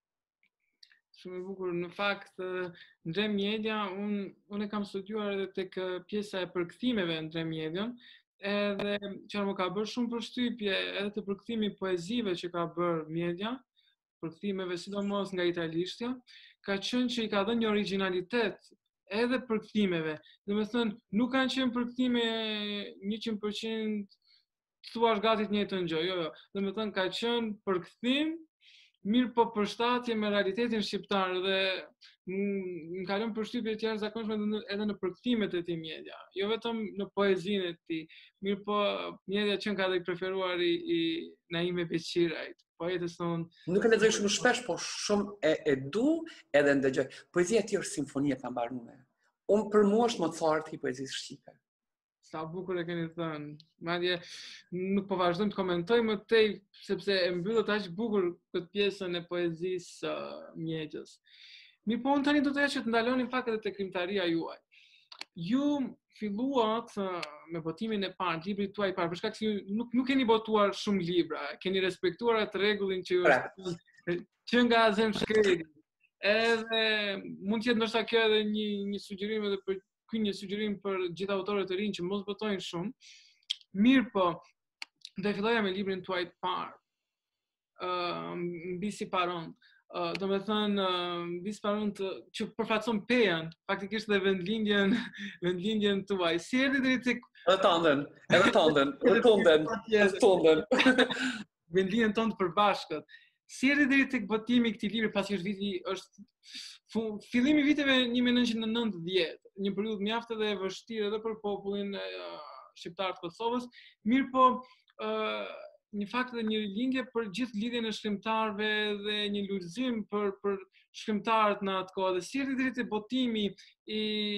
Shumë e bukur. Në fakt, Ndremjedia, unë un e kam studiuar edhe tek pjesa e përkthimeve Ndremjedion, edhe që më ka bërë shumë përshtypje edhe të përkthimi poezive që ka bërë Mjedia, përkthimeve sidomos nga italishtja, ka qenë që i ka dhënë një originalitet edhe përkthimeve. Domethënë, nuk kanë qenë përkthime njëqind përqind thuash gati të njëjtën gjë. Jo, jo. Domethënë ka qenë përkthim mirë po përshtatje me realitetin shqiptar dhe më ka lënë përshtypje të jashtëzakonshme edhe në përkthimet e tij Mjedia. Jo vetëm në poezinë e tij, mirë po Mjedia që ka dhe i preferuar i, i Naime Beqirajt. Poetës tonë. Nuk e lexoj shumë shpesh, po shumë e, e du edhe ndëgjoj. Poezia e tij është simfonia pa mbaruar. Unë për mua është Mozarti i poezisë shqipe. Sa bukur e keni thënë. Madje nuk po vazhdojmë të komentoj më tej sepse e mbyllët aq bukur këtë pjesën e poezisë uh, Mjedjës. Mirë, po unë tani do të thoya që të ndaloni pak edhe te krimtaria juaj. Ju filluat uh, me botimin e parë, librit tuaj i parë, për shkak se ju nuk nuk keni botuar shumë libra, keni respektuar atë rregullin që ju është që nga Azem Shkreli. Edhe mund të jetë ndoshta kjo edhe një një sugjerim edhe për ky një sugjerim për gjithë autorët e rinj që mos botojnë shumë. Mirë po, do e filloja me librin tuaj të parë. ë uh, mbi si paron. Uh, do me thënë, uh, mbi si paron të, që përfaqëson Pejan, faktikisht dhe vendlindjen, vendlindjen tuaj. Si erdhi deri tek Edhe tëndën, edhe tëndën, edhe tëndën, edhe tëndën. Vendlindjen tonë të përbashkët. Si erdhi deri tek botimi i këtij libri, pasi është viti është fillimi i viteve një mijë e nëntëqind e nëntëdhjetë, një periudhë mjaft edhe e vështirë edhe për popullin uh, shqiptar të Kosovës. Mirë po, uh, një fakt dhe një rilindje për gjithë lidhjen e shkrimtarëve dhe një lulëzim për për shkrimtarët në atë kohë. Dhe si erdhi deri te botimi i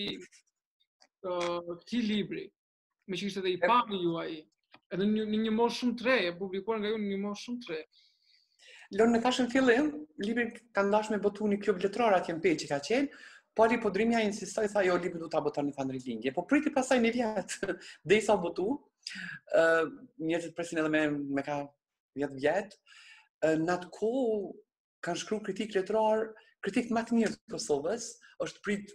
uh, këtij libri, me që ishte edhe i parë juaj, edhe në një, një moshë shumë të re, e publikuar nga ju në një moshë shumë të re. Lënë në thashën fillim, librin ka ndash me botu një klub letrar atje në Peqë që ka qenë, pari po Drimja insistoi, tha jo, librin du ta boton në fanë rilindje. Po priti pasaj një vjetë, dhe i sa botu, uh, njerëzit presin edhe me, me ka vjetë vjetë, uh, në atë kohë kanë shkru kritik letrar, kritik më të mirë të Kosovës, është prit,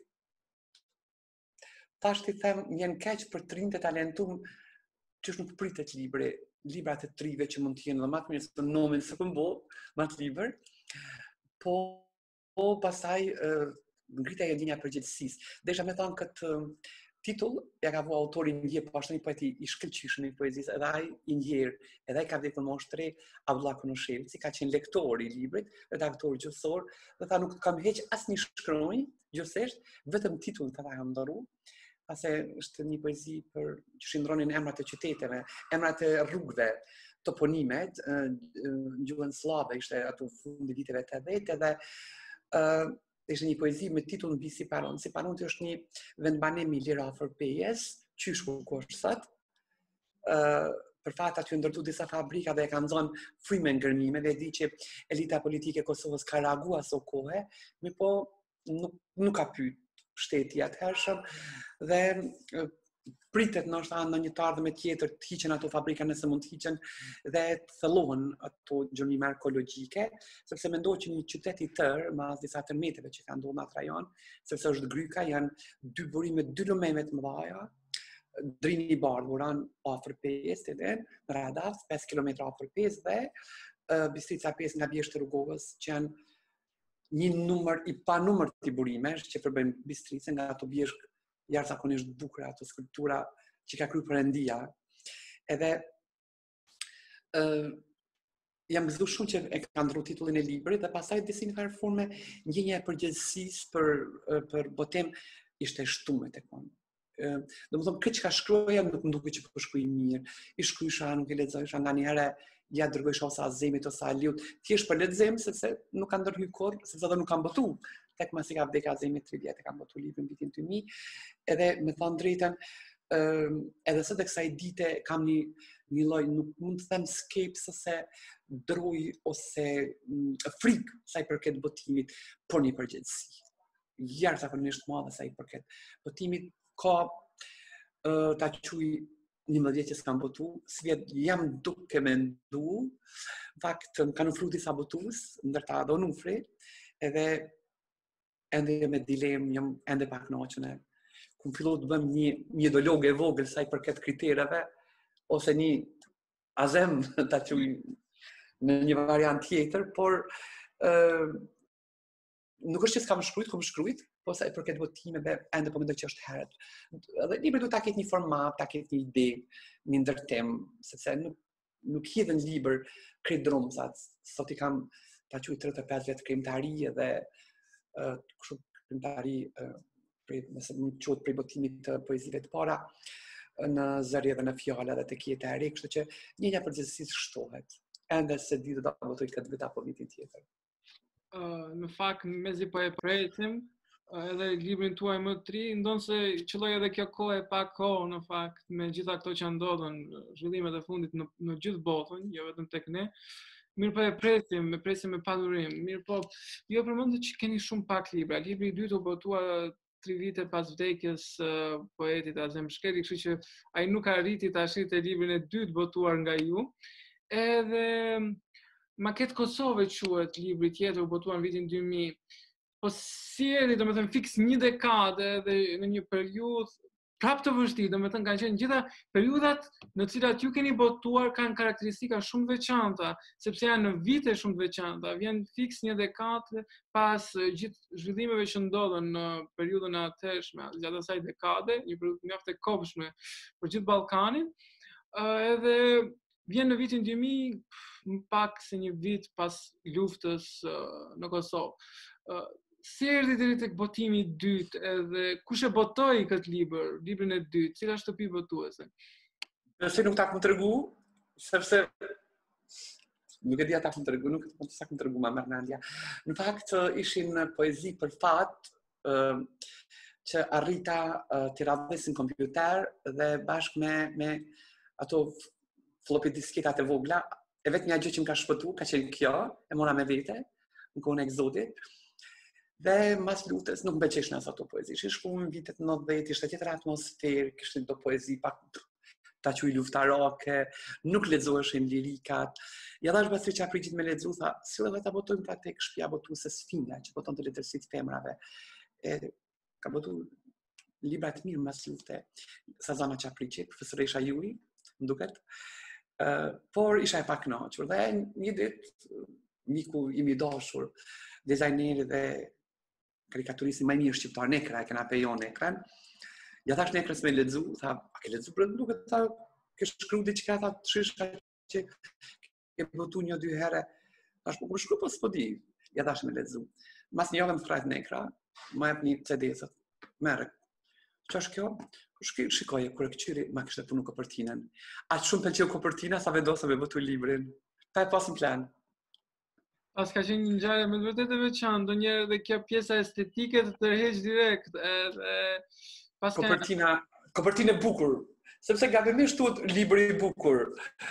tash ti them, vjen keq për të rinjtë e talentum, që është nuk pritet libri, librat e trive që mund të jenë dhe më të mirë se nomin se këmbo, më të libër, po, po pasaj uh, ngritja e ndjenja përgjegjësisë. Desha me thonë këtë uh, titull, ja ka vua autori ndje, po ashtë një poeti i shkëlqyshëm i poezisë, edhe ai i ndjerë, edhe ai ka vdekur më moshë tre, Abdullah Kunushevci, ka qenë lektor i librit, redaktor gjyqësor, dhe tha nuk kam heq asnjë shkronjë, gjysesht, vetëm titull të ta kam ndoru. Pase është një poezi për që shndronin emrat e qyteteve, emrat e rrugëve, toponimet, në gjuhën slave, ishte ato fundi viteve të dhjetë, edhe uh, ishte një poezi me titull Mbi si paron. Si paron të është një vendbanim i lirë afër Pejes, qysh ku është sot. Uh, për fat aty ndërtu disa fabrika dhe e kanë zonë fryme ngërmime dhe e di që elita politike e Kosovës ka reaguar aso kohë, mi po nuk, nuk ka pyet shteti atëhershëm dhe pritet ndoshta në një të ardhme tjetër të hiqen ato fabrika nëse mund të hiqen dhe të thellohen ato gjërmime arkeologjike, sepse mendohet që një qytet i tërë, mas disa tërmeteve që kanë ndodhur në atë rajon, sepse është Gryka, janë dy burime, dy lumeme të mëdha, Drini i Bardh, uran afër Pes, në Radavc, pesë kilometra afër Pes dhe uh, Bistrica pesë nga Bjeshtë Rrugovës, që janë një numër i pa numër të burimesh që përbëjnë Bistricën nga ato bjeshk jashtëzakonisht bukura, ato skulptura që ka kryer Perëndia. Edhe uh, jam gëzuar shumë që e ka ndërruar titullin e librit dhe pastaj disi në farë forme ndjenja e përgjegjësisë për për botim ishte shtuar tek unë. Uh, do të thonë këtë që ka shkruaja nuk më duket që po shkruaj mirë. I shkruajsha, nuk i lexojsha nganjëherë ja dërgojsha ose Azemit ose Aliut, thjesht për lexim sepse nuk kanë ndërhyr kurrë, sepse ata nuk kanë botu. Tek masi ka vdekur Azemi tre vjet e kanë botu librin vitin dy mijë, edhe me thënë drejtën, uh, edhe sot e kësaj dite kam një, një lloj, nuk mund të them skepsë ose druj ose mm, frikë sa i përket botimit, por një përgjegjësi jashtëzakonisht madhe sa i përket botimit. Ka uh, ta quaj njëmbëdhjetë që s'kam botu, si vjet jam duke mendu, në fakt më kanë ofruar disa botues, ndërta do nufri, edhe ende me dilemë, jam ende pa kënaqur. Ku fillu të bëm një një ideologë e vogël sa i përket kritereve, ose një azem ta quaj në një variant tjetër, por uh, nuk është që s'kam shkruajt, kam shkruajt, po sa i përket votimeve, ende po mendoj që është herët. Edhe libri duhet ta ketë një format, ta ketë një ide, një ndërtim, sepse nuk nuk hidhen libër krejt dromsat. Sot i kam ta quaj tridhjetë e pesë vjet krimtari edhe uh, kështu krimtari uh, nëse mund të quhet prej botimit të poezive të para, në zëri dhe në fjala dhe të kjeta e re, kështu që një një përgjithësisht shtohet. Ende se di të da votoj këtë vit apo vitin tjetër. Uh, në fakt, mezi po e presim, uh, edhe librin tuaj më të ri, ndonë se qëlloj edhe kjo kohë e pa kohë, në fakt, me gjitha këto që ndodhen, zhvillimet e fundit në, në gjithë botën, jo vetëm tek ne. Mirë po e presim, e presim me padurim. Mirë po, jo përmendët që keni shumë pak libra. Libri i dytë u botua tri vite pas vdekjes uh, poetit Azem Shkeli, kështu që ai nuk arriti ta shite librin e dytë botuar nga ju. Edhe Maket Kosove quhet libri tjetër, u botuar në vitin dy mijë. Po si erdhi, domethënë fiks një dekadë dhe në një periudhë prapë të vështirë, domethënë kanë qenë gjitha periudhat në të cilat ju keni botuar kanë karakteristika shumë veçanta, sepse janë në vite shumë të veçanta. Vjen fiks një dekadë pas gjithë zhvillimeve që ndodhen në periudhën e atëshme, gjatë asaj dekade, një periudhë mjaft e kopshme për gjithë Ballkanin, edhe vjen në vitin dy mijë, më pak se një vit pas luftës në Kosovë. Si erdhi deri tek botimi i dytë, edhe kush e botoi këtë libër, librin e dytë, cila shtëpi botuese? Nëse nuk ta kam tregu, sepse nuk e di ata kam tregu, nuk mund të sa kam tregu më mërmendja. Në fakt ishin poezi për fat, uh, që arrita uh, t'i radhësin kompjuter dhe bashkë me me ato floppy disketat e vogla, e vetmja gjë që më ka shpëtu, ka qenë kjo, e mora me vete, në kohën e egzodit. Dhe mas lutës nuk mbëqesh në ato poezi. Ishin shkuar në vitet nëntëdhjetë, ishte tjetër atmosferë, kishte do poezi pak ta quaj luftarake, nuk lexoheshin lirikat. Ja dash pasi çka pritet me lexu, tha, si edhe ta botojmë pra tek shtëpia botuese Sfinga, që boton të letërsitë femrave. E ka botu libra të mirë mas lufte. Sazana Çapriçi, profesoresha juaj, më duket. Uh, por isha e pak kënaqur. Dhe një ditë miku im i dashur, dizajneri dhe karikaturisti më i mirë shqiptar Nekra, e kena pejon Nekran. Ja thash Nekrës me lexu, tha, a ke lexu për duket tha, ke shkruar diçka, tha, shishka që ke botu një dy herë. Tash po kur shkruaj po s'po di. Ja thash me lexu. Mas një javë më thret Nekra, më jep një C D-sat. Merre. Ç'është kjo? Shikoje kur e këqyri ma kishte punu kopertinën. Aq shumë pëlqeu kopertina sa vendosa me botu librin. Ta e pasën plan. Pas ka qenë një ngjarje me vërtet e veçantë, ndonjëherë edhe kjo pjesa estetike të tërheq direkt, edhe pas ka kopertina, kopertinë e bukur, sepse gabimisht thuhet libri i bukur.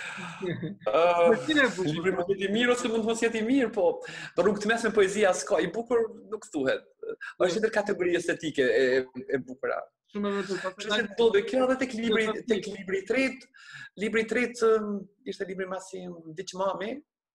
Kopertinë e bukur. Libri mund të jetë i mirë ose mund mos jetë i mirë, po në rrugë të mesme poezia s'ka, i bukur nuk thuhet. Është një kategori estetike e e bukura. Shumë e vërtetë. Kështu që do të kjo edhe tek libri, tek libri i tretë, libri i tretë ishte libri masi Diçmami.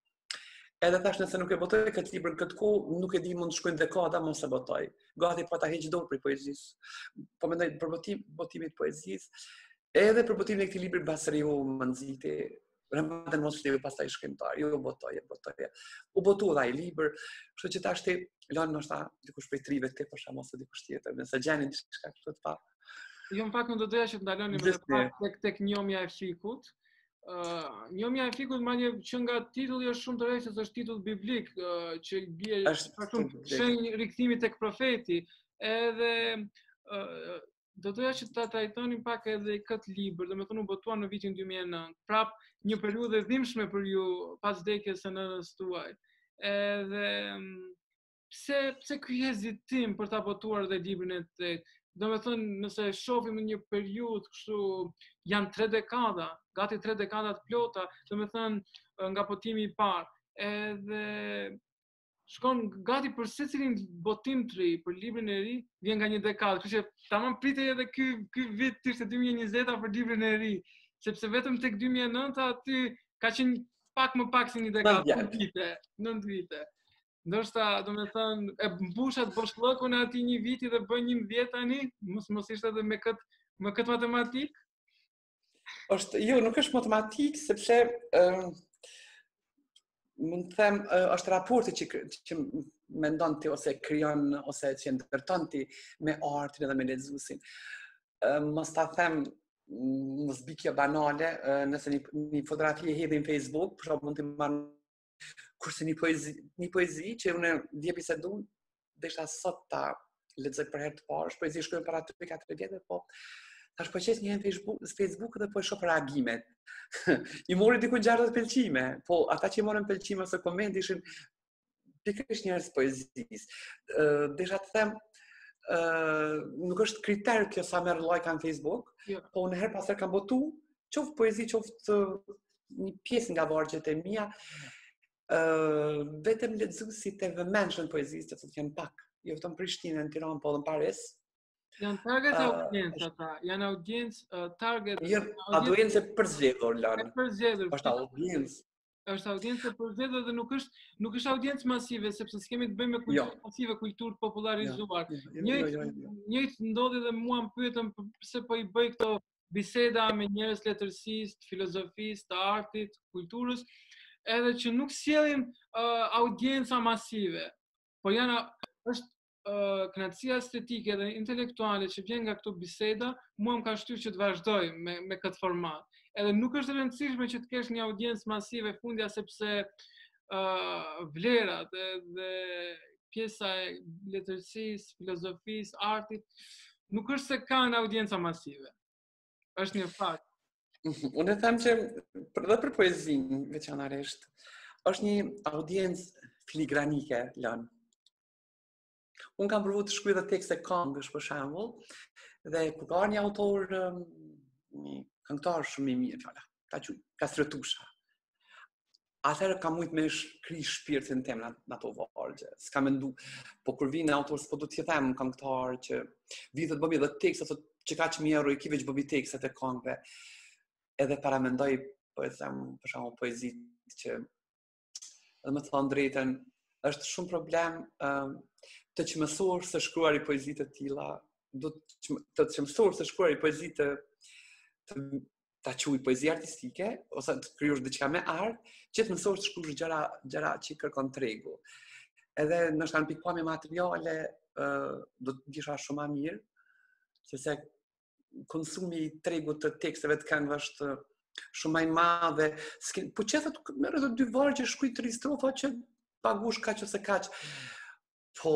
Edhe thash nëse nuk e botoj këtë libër në këtë kohë, nuk e di mund të shkojnë dekada mos e botoj. Gati po ta heq dorë për poezisë. Po mendoj për botim, botimin e poezisë, edhe për botimin e këtij libri Basriu më nxiti. Rëmbën mos lëvi pastaj shkrimtar, jo botoj, botoj. U botu dha i libër, kështu që tash ti lan ndoshta dikush prej trive te për shkak ose dikush tjetër, nëse gjenin diçka kështu të pa. Jo, në fakt nuk do doja që të ndaloni me pak tek tek njomja e fikut. Uh, njomja e fikut madje që nga titulli është shumë të rëndësishëm, është titull biblik uh, që bie shumë shenjë rikthimi tek profeti. Edhe uh, do doja që ta trajtonim pak edhe këtë libër, domethënë u botua në vitin dy mijë e nëntë, prap një periudhë e dhimbshme për ju pas vdekjes së nënës tuaj. Edhe pse pse ky hezitim për ta botuar dhe librin e tretë? do me thënë, nëse shohim në një periudhë kështu, janë tre dekada, gati tre dekada të plota, do me thënë nga botimi i parë, edhe shkon gati për secilin botim të ri, për librin e ri, vjen nga një dekadë. Kështu që tamam pritej edhe ky ky vit të ishte dy mijë e njëzeta për librin e ri, sepse vetëm tek dy mijë e nënta aty ka qenë pak më pak se një dekadë, nëntë vite, nëntë vite. Ndoshta, do me thënë, e mbushat boshllëkun e atij një viti dhe bën njëmbëdhjetë tani, mos mos ishte edhe me kët me kët matematik? Është, jo, nuk është matematik, sepse uh, mund të them, uh, është raporti që, që mendon ti ose krijon ose që ndërton ti me artin edhe me lexuesin. Uh, mos ta them, mos bi kjo banale, uh, nëse një, një fotografi e hedhi në Facebook, për shkak mund të marr kurse një poezi, një poezi që unë djepi se du, desha sot ta lexoj për herë të parë, është poezi shkruar para tre katër vjetëve, po tash po qes një herë në Facebook, në Facebook dhe po e shoh reagimet. I mori diku gjashtëdhjetë pëlqime, po ata që i morën pëlqime ose koment ishin pikërisht njerëz poezisë. Uh, desha të them, uh, nuk është kriter kjo sa merr like në Facebook, Jo. po në herë pas herë kam botu, qoftë poezi, qoftë një pjesë nga vargjet e mia, Uh, vetëm lexuesit e vëmendshëm poezisë që thotë janë pak, jo vetëm në Prishtinë, në Tiranë, po edhe në Paris. Janë target Uh, audiencë ata, janë audiencë uh, target. Janë audiencë përzgjedhur lanë. Përzgjedhur. Është audiencë. Është audiencë përzgjedhur dhe nuk është nuk është audiencë masive, sepse s'kemi të bëjmë me kulturë Jo. masive, kulturë të popularizuar. Jo, jo, jo, Njëjtë jo, jo. njëjtë ndodhi dhe mua më pyetën pse po i bëj këto biseda me njerëz letërsisë, të filozofisë, të artit, kulturës, edhe që nuk sjellin uh, audiencë masive, po janë është uh, kënaqësia estetike dhe intelektuale që vjen nga këto biseda, mua më ka shtyrë që të vazhdoj me me këtë format. Edhe nuk është e rëndësishme që të kesh një audiencë masive fundja, sepse uh, vlerat dhe, dhe pjesa e letërsisë, filozofisë, artit nuk është se kanë audiencë masive. Është një fakt. Unë e them që për dhe për poezinë veçanërisht është një audiencë filigranike lanë. Unë kam provuar të shkruaj edhe tekste këngësh për shembull, dhe kur ka një autor, një këngëtar shumë i mirë, fjala, ta quaj Kastretusha. Atëherë kam mujt me shkri shpirtin tem në ato vargje. S'ka mendu, po kur vjen autor s'po do t'i them këngëtar që vitet bëmi edhe tekste thotë që ka që mi euro i kive që bëmi tekstet e këngëve. Edhe para mendoj, po e them, për shembull poezitë që, edhe me thënë drejtën, është shumë problem um, të që mësor se shkruar i poezitë të tilla, do të të që mësor se shkruar i poezitë të ta quaj poezi artistike, ose të krijosh diçka me art, që të mësor të shkruash gjëra gjëra që kërkon tregu. Edhe ndoshta në pikpamje materiale uh, do të disha shumë më mirë, sepse konsumi i tregut të teksteve të këngëve është shumë më i madh. Po çfarë merr edhe dy vargje shkruaj tri strofa që pagush kaq ose kaq. Po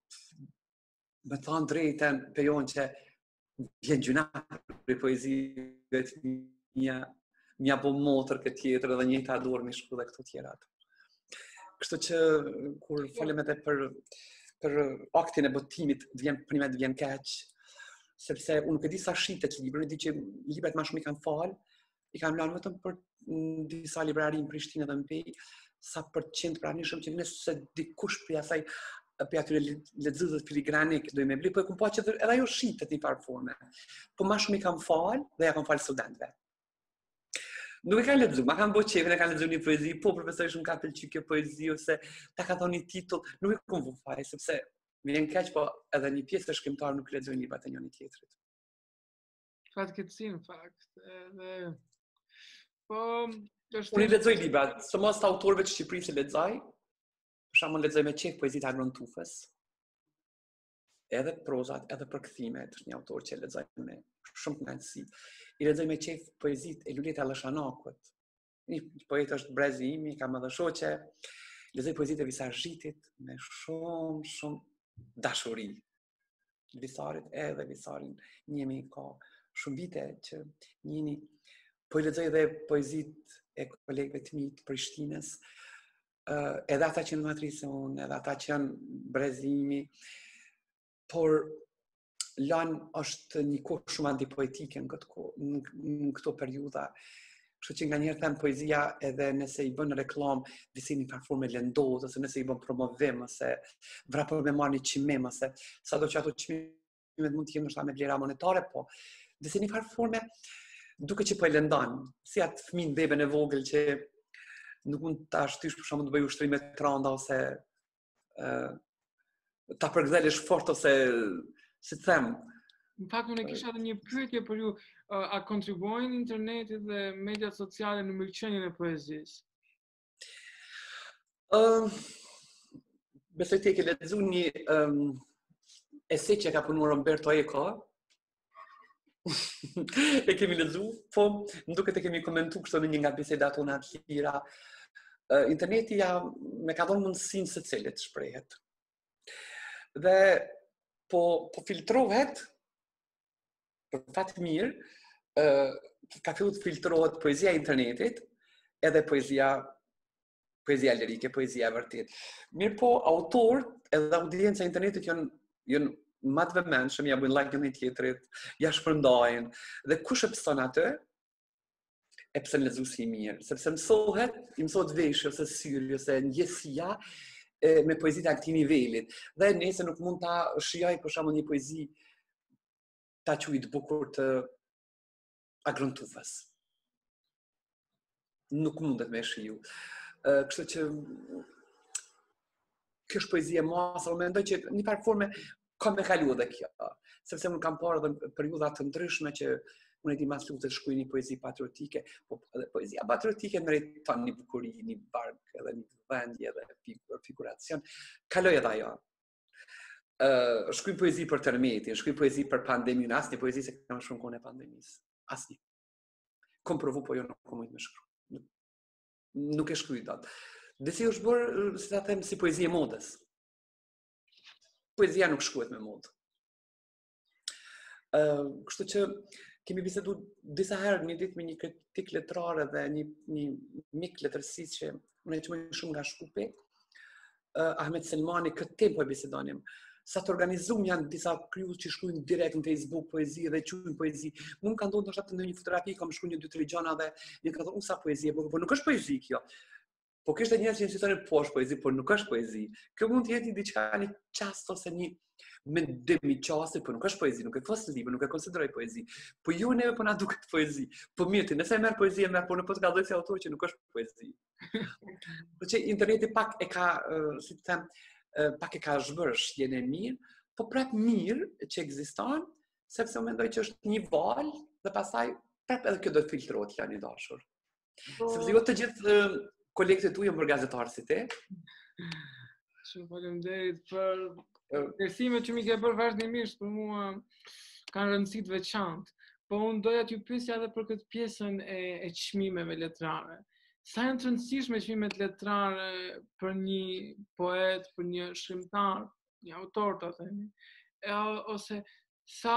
me thënë drejtën, pejon që vjen gjuna për poezive të mia, mia po motër këtë tjetër edhe njëjta dorë me shkruaj dhe këto tjera. Kështu që kur folem edhe për për aktin e botimit, vjen primet vjen keq, sepse unë nuk e di sa shitet librin, e di që librat më shumë i kanë fal, i kanë lënë vetëm për disa librari në Prishtinë dhe në Pej, sa për qenë pranishëm që nëse dikush për asaj për atyre lexuesve filigranik do i me bli, po e kum pa që edhe ajo shitet një farë forme. Po më shumë i kanë fal dhe ja kanë fal studentëve. Nuk e kanë lexuar, ma kanë bëu çevën, e kanë lexuar një poezi, po profesori shumë ka pëlqyer kjo poezi ose ta ka thonë një titull, nuk e kam vënë fare sepse vjen keq, po edhe një pjesë të shkrimtarë nuk lexojnë librat e njëri tjetrit. Fatkeqësi në fakt. Edhe po është Unë i lexoj librat, së mos të autorëve të Shqipërisë lexoj, për shembull lexoj me qejf poezitë e Agron Tufës, edhe prozat, edhe përkthimet, është një autor që lexoj me shumë kënaqësi. I lexoj me qejf poezitë e Luleta Llashanakut. Një poet është brezi im, kam edhe shoqe. Lexoj poezitë e Visazhitit me shumë shumë dashuri. Visarit edhe Visarin njemi ka shumë vite që njeni, po i lexoj edhe poezitë e kolegëve të mi të Prishtinës, uh, edhe ata që në matrisë unë, edhe ata që janë brezimi, por Lan është një kohë shumë antipoetike në këtë kohë, në, në këto periudha. Kështu që nga njerë them poezia edhe nëse i bën reklam disi një farforme lëndodh, ose nëse i bën promovim, ose vrapër me marrë një qimim, ose sa do që ato qimimet mund të jenë nështë me vlera monetare, po disi një farforme duke që po e lëndan, si atë fëmin beben e vogël që nuk mund të ashtysh për shumë të bëj ushtrimet të randa, ose uh, ta përgdhelesh fort, ose si të them. Në fakt, unë kisha edhe një pyetje për ju, a kontribuojnë interneti dhe mediat sociale në mirëqenien e poezisë? Uh, besoj ti e ke lexuar një um, ese që ka punuar Umberto Eco. E kemi lexuar, po më duket e kemi komentuar kështu në një nga bisedat tona të lira. Uh, interneti ja me ka dhënë mundësinë secilit të shprehet. Dhe po po filtrohet për fat mirë, uh, ka filluar të filtrohet poezia e internetit, edhe poezia poezia lirike, poezia e vërtet. Mirë po, autorët edhe audienca e internetit janë janë më të vëmendshëm, ja bëjnë like njëri tjetrit, ja shpërndajnë. Dhe kush e pëson atë, e pëson lexuesi i mirë, sepse mësohet, i mësohet veshja ose syri ose ndjesia e, me poezitë e këtij nivelit. Dhe nëse nuk mund ta shijoj për shembull një poezi ta quaj të bukur të agrëntues. Nuk mundet me shiju. Uh, kështu që kjo është poezia masa, unë mendoj që një farë forme ka me kalu edhe kjo. Sepse unë kam parë edhe periudha të ndryshme që unë e di mas lutë të shkruaj një poezi patriotike, po edhe poezia patriotike meriton një bukuri, një bark, edhe një vendje, edhe figuracion. Kaloj edhe ajo. Uh, shkruaj poezi për tërmetin, shkruaj poezi për pandeminë, asnjë poezi se kam shumë kohën e pandemisë. Asnjë. Kom provu, po jo nuk kom mujt me shkruaj. Nuk e shkruaj dot. Disi është bërë, si ta them, si poezi e modës. Poezia nuk shkruhet me modë. Uh, kështu që kemi bisedu disa herë një ditë me një kritik letrare dhe një, një mik letërsisë që unë e qëmoj shumë nga Shkupi, uh, Ahmet Selmani, këtë tempo e bisedonim. Sa të organizum janë disa krijues që shkruajnë direkt në Facebook poezi dhe quajnë poezi. Mund ka ndodhur ndoshta në një fotografi kam shkruar një dy tre gjëra dhe një ka thonë sa poezi, por, por nuk është poezi kjo. Po kishte njerëz që insistonin po është poezi, por nuk është poezi. Kjo mund të jetë diçka një çast ose një mendim i çasti, por nuk është poezi, nuk e fos libër, nuk e konsideroj poezi. Po ju neve po na duket poezi. Po mirë, nëse merr poezi e merr, po në po të ka dhënë si autor që nuk është poezi. Por që interneti pak e ka, uh, si të them, pak e ka zhbërë shjen e mirë, po prap mirë që ekziston, sepse u mendoj që është një val dhe pastaj prap edhe kjo do të filtrohet janë i dashur. Po... Sepse jo të gjithë kolektet tuaja janë gazetarë si ti. Shumë faleminderit për përsimet që mi ke bërë vazhdimisht, për mua kanë rëndësi të veçantë. Po unë doja t'ju pyesja edhe për këtë pjesën e, e çmimeve letrare. Sa janë të rëndësishme çmimet letrare për një poet, për një shkrimtar, një autor të themi, e, ose sa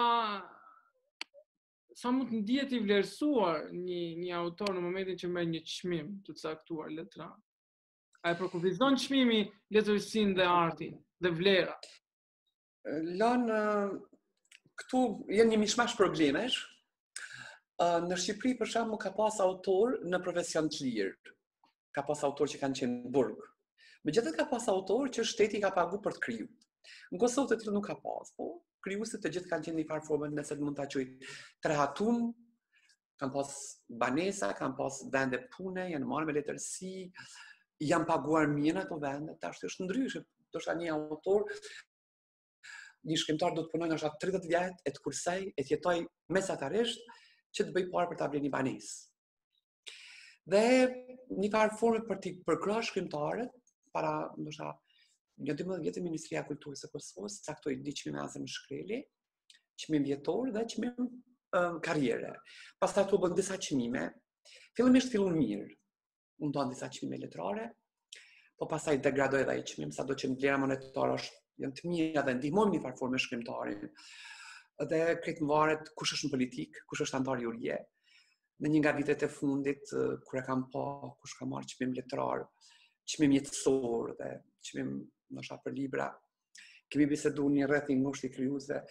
sa mund të ndihet i vlerësuar një një autor në momentin që merr një çmim të caktuar letrar. A e përkufizon çmimi letërsinë dhe artin dhe vlera? Lan këtu janë një mishmash problemesh. Në Shqipëri, për shembull, ka pas autor në profesion të lirë. Ka pas autor që kanë qenë burg. Megjithatë ka pas autor që shteti ka pagu për të kriju. Në Kosovë të tillë nuk ka pas, po krijuesit të gjithë kanë qenë në farë forme, nëse mund ta quaj tre hatun, kanë pas banesa, kanë pas vende pune, janë marrë me letërsi, janë paguar mirë ato vende, tash është ndryshe. Ndoshta një autor, një shkrimtar do të punojë ndoshta tridhjetë vjet, e të kursej, e të jetoj mesatarisht, që të bëj parë për ta blerë një banesë. Dhe një farë forme për të përkrahur shkrimtarët, para ndoshta një dymbëdhjetë vjetë Ministria e Kulturës së Kosovës caktoi di çmime Azem Shkreli, çmim vjetor dhe çmim um, karriere. Pastaj u bën disa çmime. Fillimisht fillon mirë. U ndon disa çmime letrare, po pastaj degradoi edhe ai çmim, sado që vlera monetare është janë të mira dhe ndihmojnë një farë forme shkrimtarin. Dhe kretë më varet kush është në politikë, kush është antar jurje. Në një nga vitet e fundit, kur e kam pa, kush ka marrë çmim letrar, çmim jetësor dhe çmim ndoshta për libra, kemi biseduar një rreth i ngushtë i krijuesve.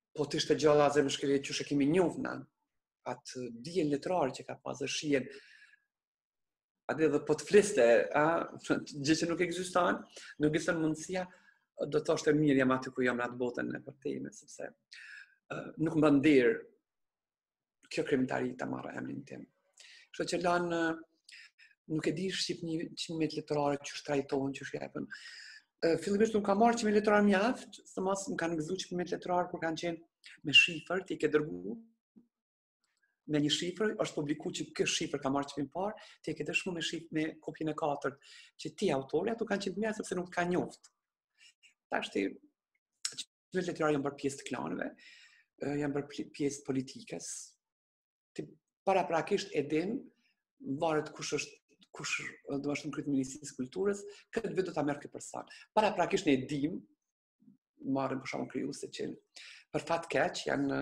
po të ishte gjalla dhe më shkëve që shë kemi njovna, atë dijen letrare që ka pas dhe shien, atë edhe po të fliste, gjë që nuk ekziston, nuk ekziston mundësia, do të thoshte mirë jam aty ku jam në atë botën e përtejme, sepse uh, nuk më ndirë kjo kriminalitari ta marrë emrin tim. Kështu që lanë, nuk e di shqip një çmimet letrare që shtrajtohen, që shjepen. Uh, Fillimisht nuk ka marrë çmimet letrare mjaft, së mos më kanë gëzuar çmimet letrare kur kanë qenë me shifër, ti ke dërgu me një shifër, është publiku që kjo shifër ka marrë çmimin parë, ti e ke dëshmu me shifër me kopjen e katërt, që ti autori, ato kanë qenë të mjaft sepse nuk ka njoft. Tashti, çmimet letrare janë bërë pjesë të klanëve, janë bërë pjesë politikës. Ti paraprakisht e din, varet kush është kush do është në kryet Ministrisë Kulturës, këtë vetë do ta merr këtë person. Paraprakisht ne e dim, marrim për shembull krijuese që për fat keq janë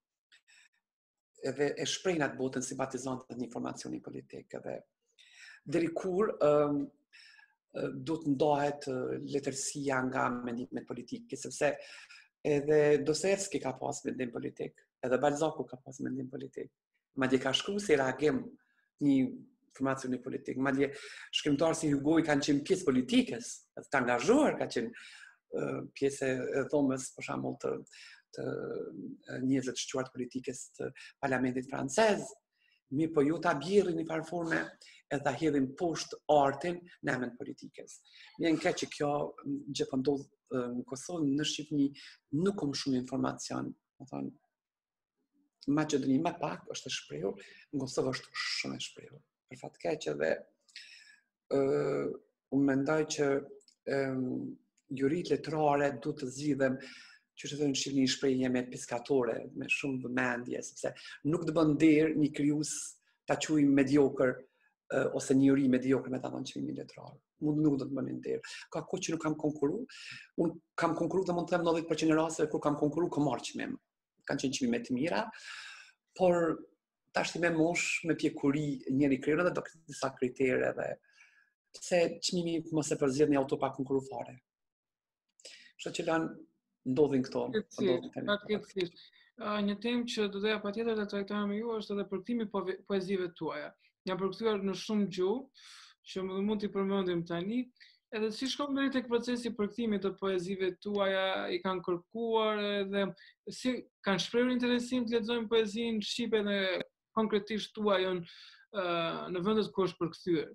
edhe e shprehin atë botën simpatizantët një informacioni politik edhe deri kur um, do të ndahet letërsia nga mendimet politike, sepse edhe Dostoevski ka pas mendim politik, edhe Balzaku ka pas mendim politik. Madje ka shkruar si reagim një informacioni politik, madje shkrimtarë si Hugo i kanë qenë pjesë politikës, të angazhuar ka qenë uh, pjesë e dhomës, për shembull të, të njerëzve të shquar të politikës të parlamentit francez, mirë po ju ta bjerrin një farë forme edhe ta hedhin poshtë artin në emën e politikës. Vjen keq që kjo gjë po ndodh në Kosovë, në Shqipëri nuk kam shumë informacion, do thonë Maqedoni më pak është e shprehur, në Kosovë është shumë e shprehur. Për fat keq edhe uh, unë mendoj që um, jurit letrare duhet të zgjidhen që të thënë në Shqipëri një shprehje me piskatore, me shumë vëmendje, sepse nuk të bën nder një krijues ta quajmë mediokër uh, ose një juri mediokër me ta dhënë çmimin letrar. Mund nuk do të bënin nder. Ka kohë që nuk kam konkurru. Unë kam konkurru dhe mund të them nëntëdhjetë përqind e rasteve kur kam konkurru kam marrë çmim. Kanë qenë çmime të mira, por tash me mosh, me pjekuri, njëri krijon edhe do disa kritere dhe pse çmimi mos e përzgjedh një auto pa konkurru fare. Kështu që lan ndodhin këto. Fatkeqësisht. Një temë që do doja patjetër të trajtojmë me ju është edhe përkthimi i poezive tuaja. Janë përkthyer në shumë gjuhë, që më mund t'i përmendim tani, edhe si shkon deri tek procesi i përkthimit të poezive tuaja, i kanë kërkuar edhe si kanë shprehur interesim të lexojnë poezinë shqipe dhe konkretisht tuajën uh, në vendet ku është përkthyer.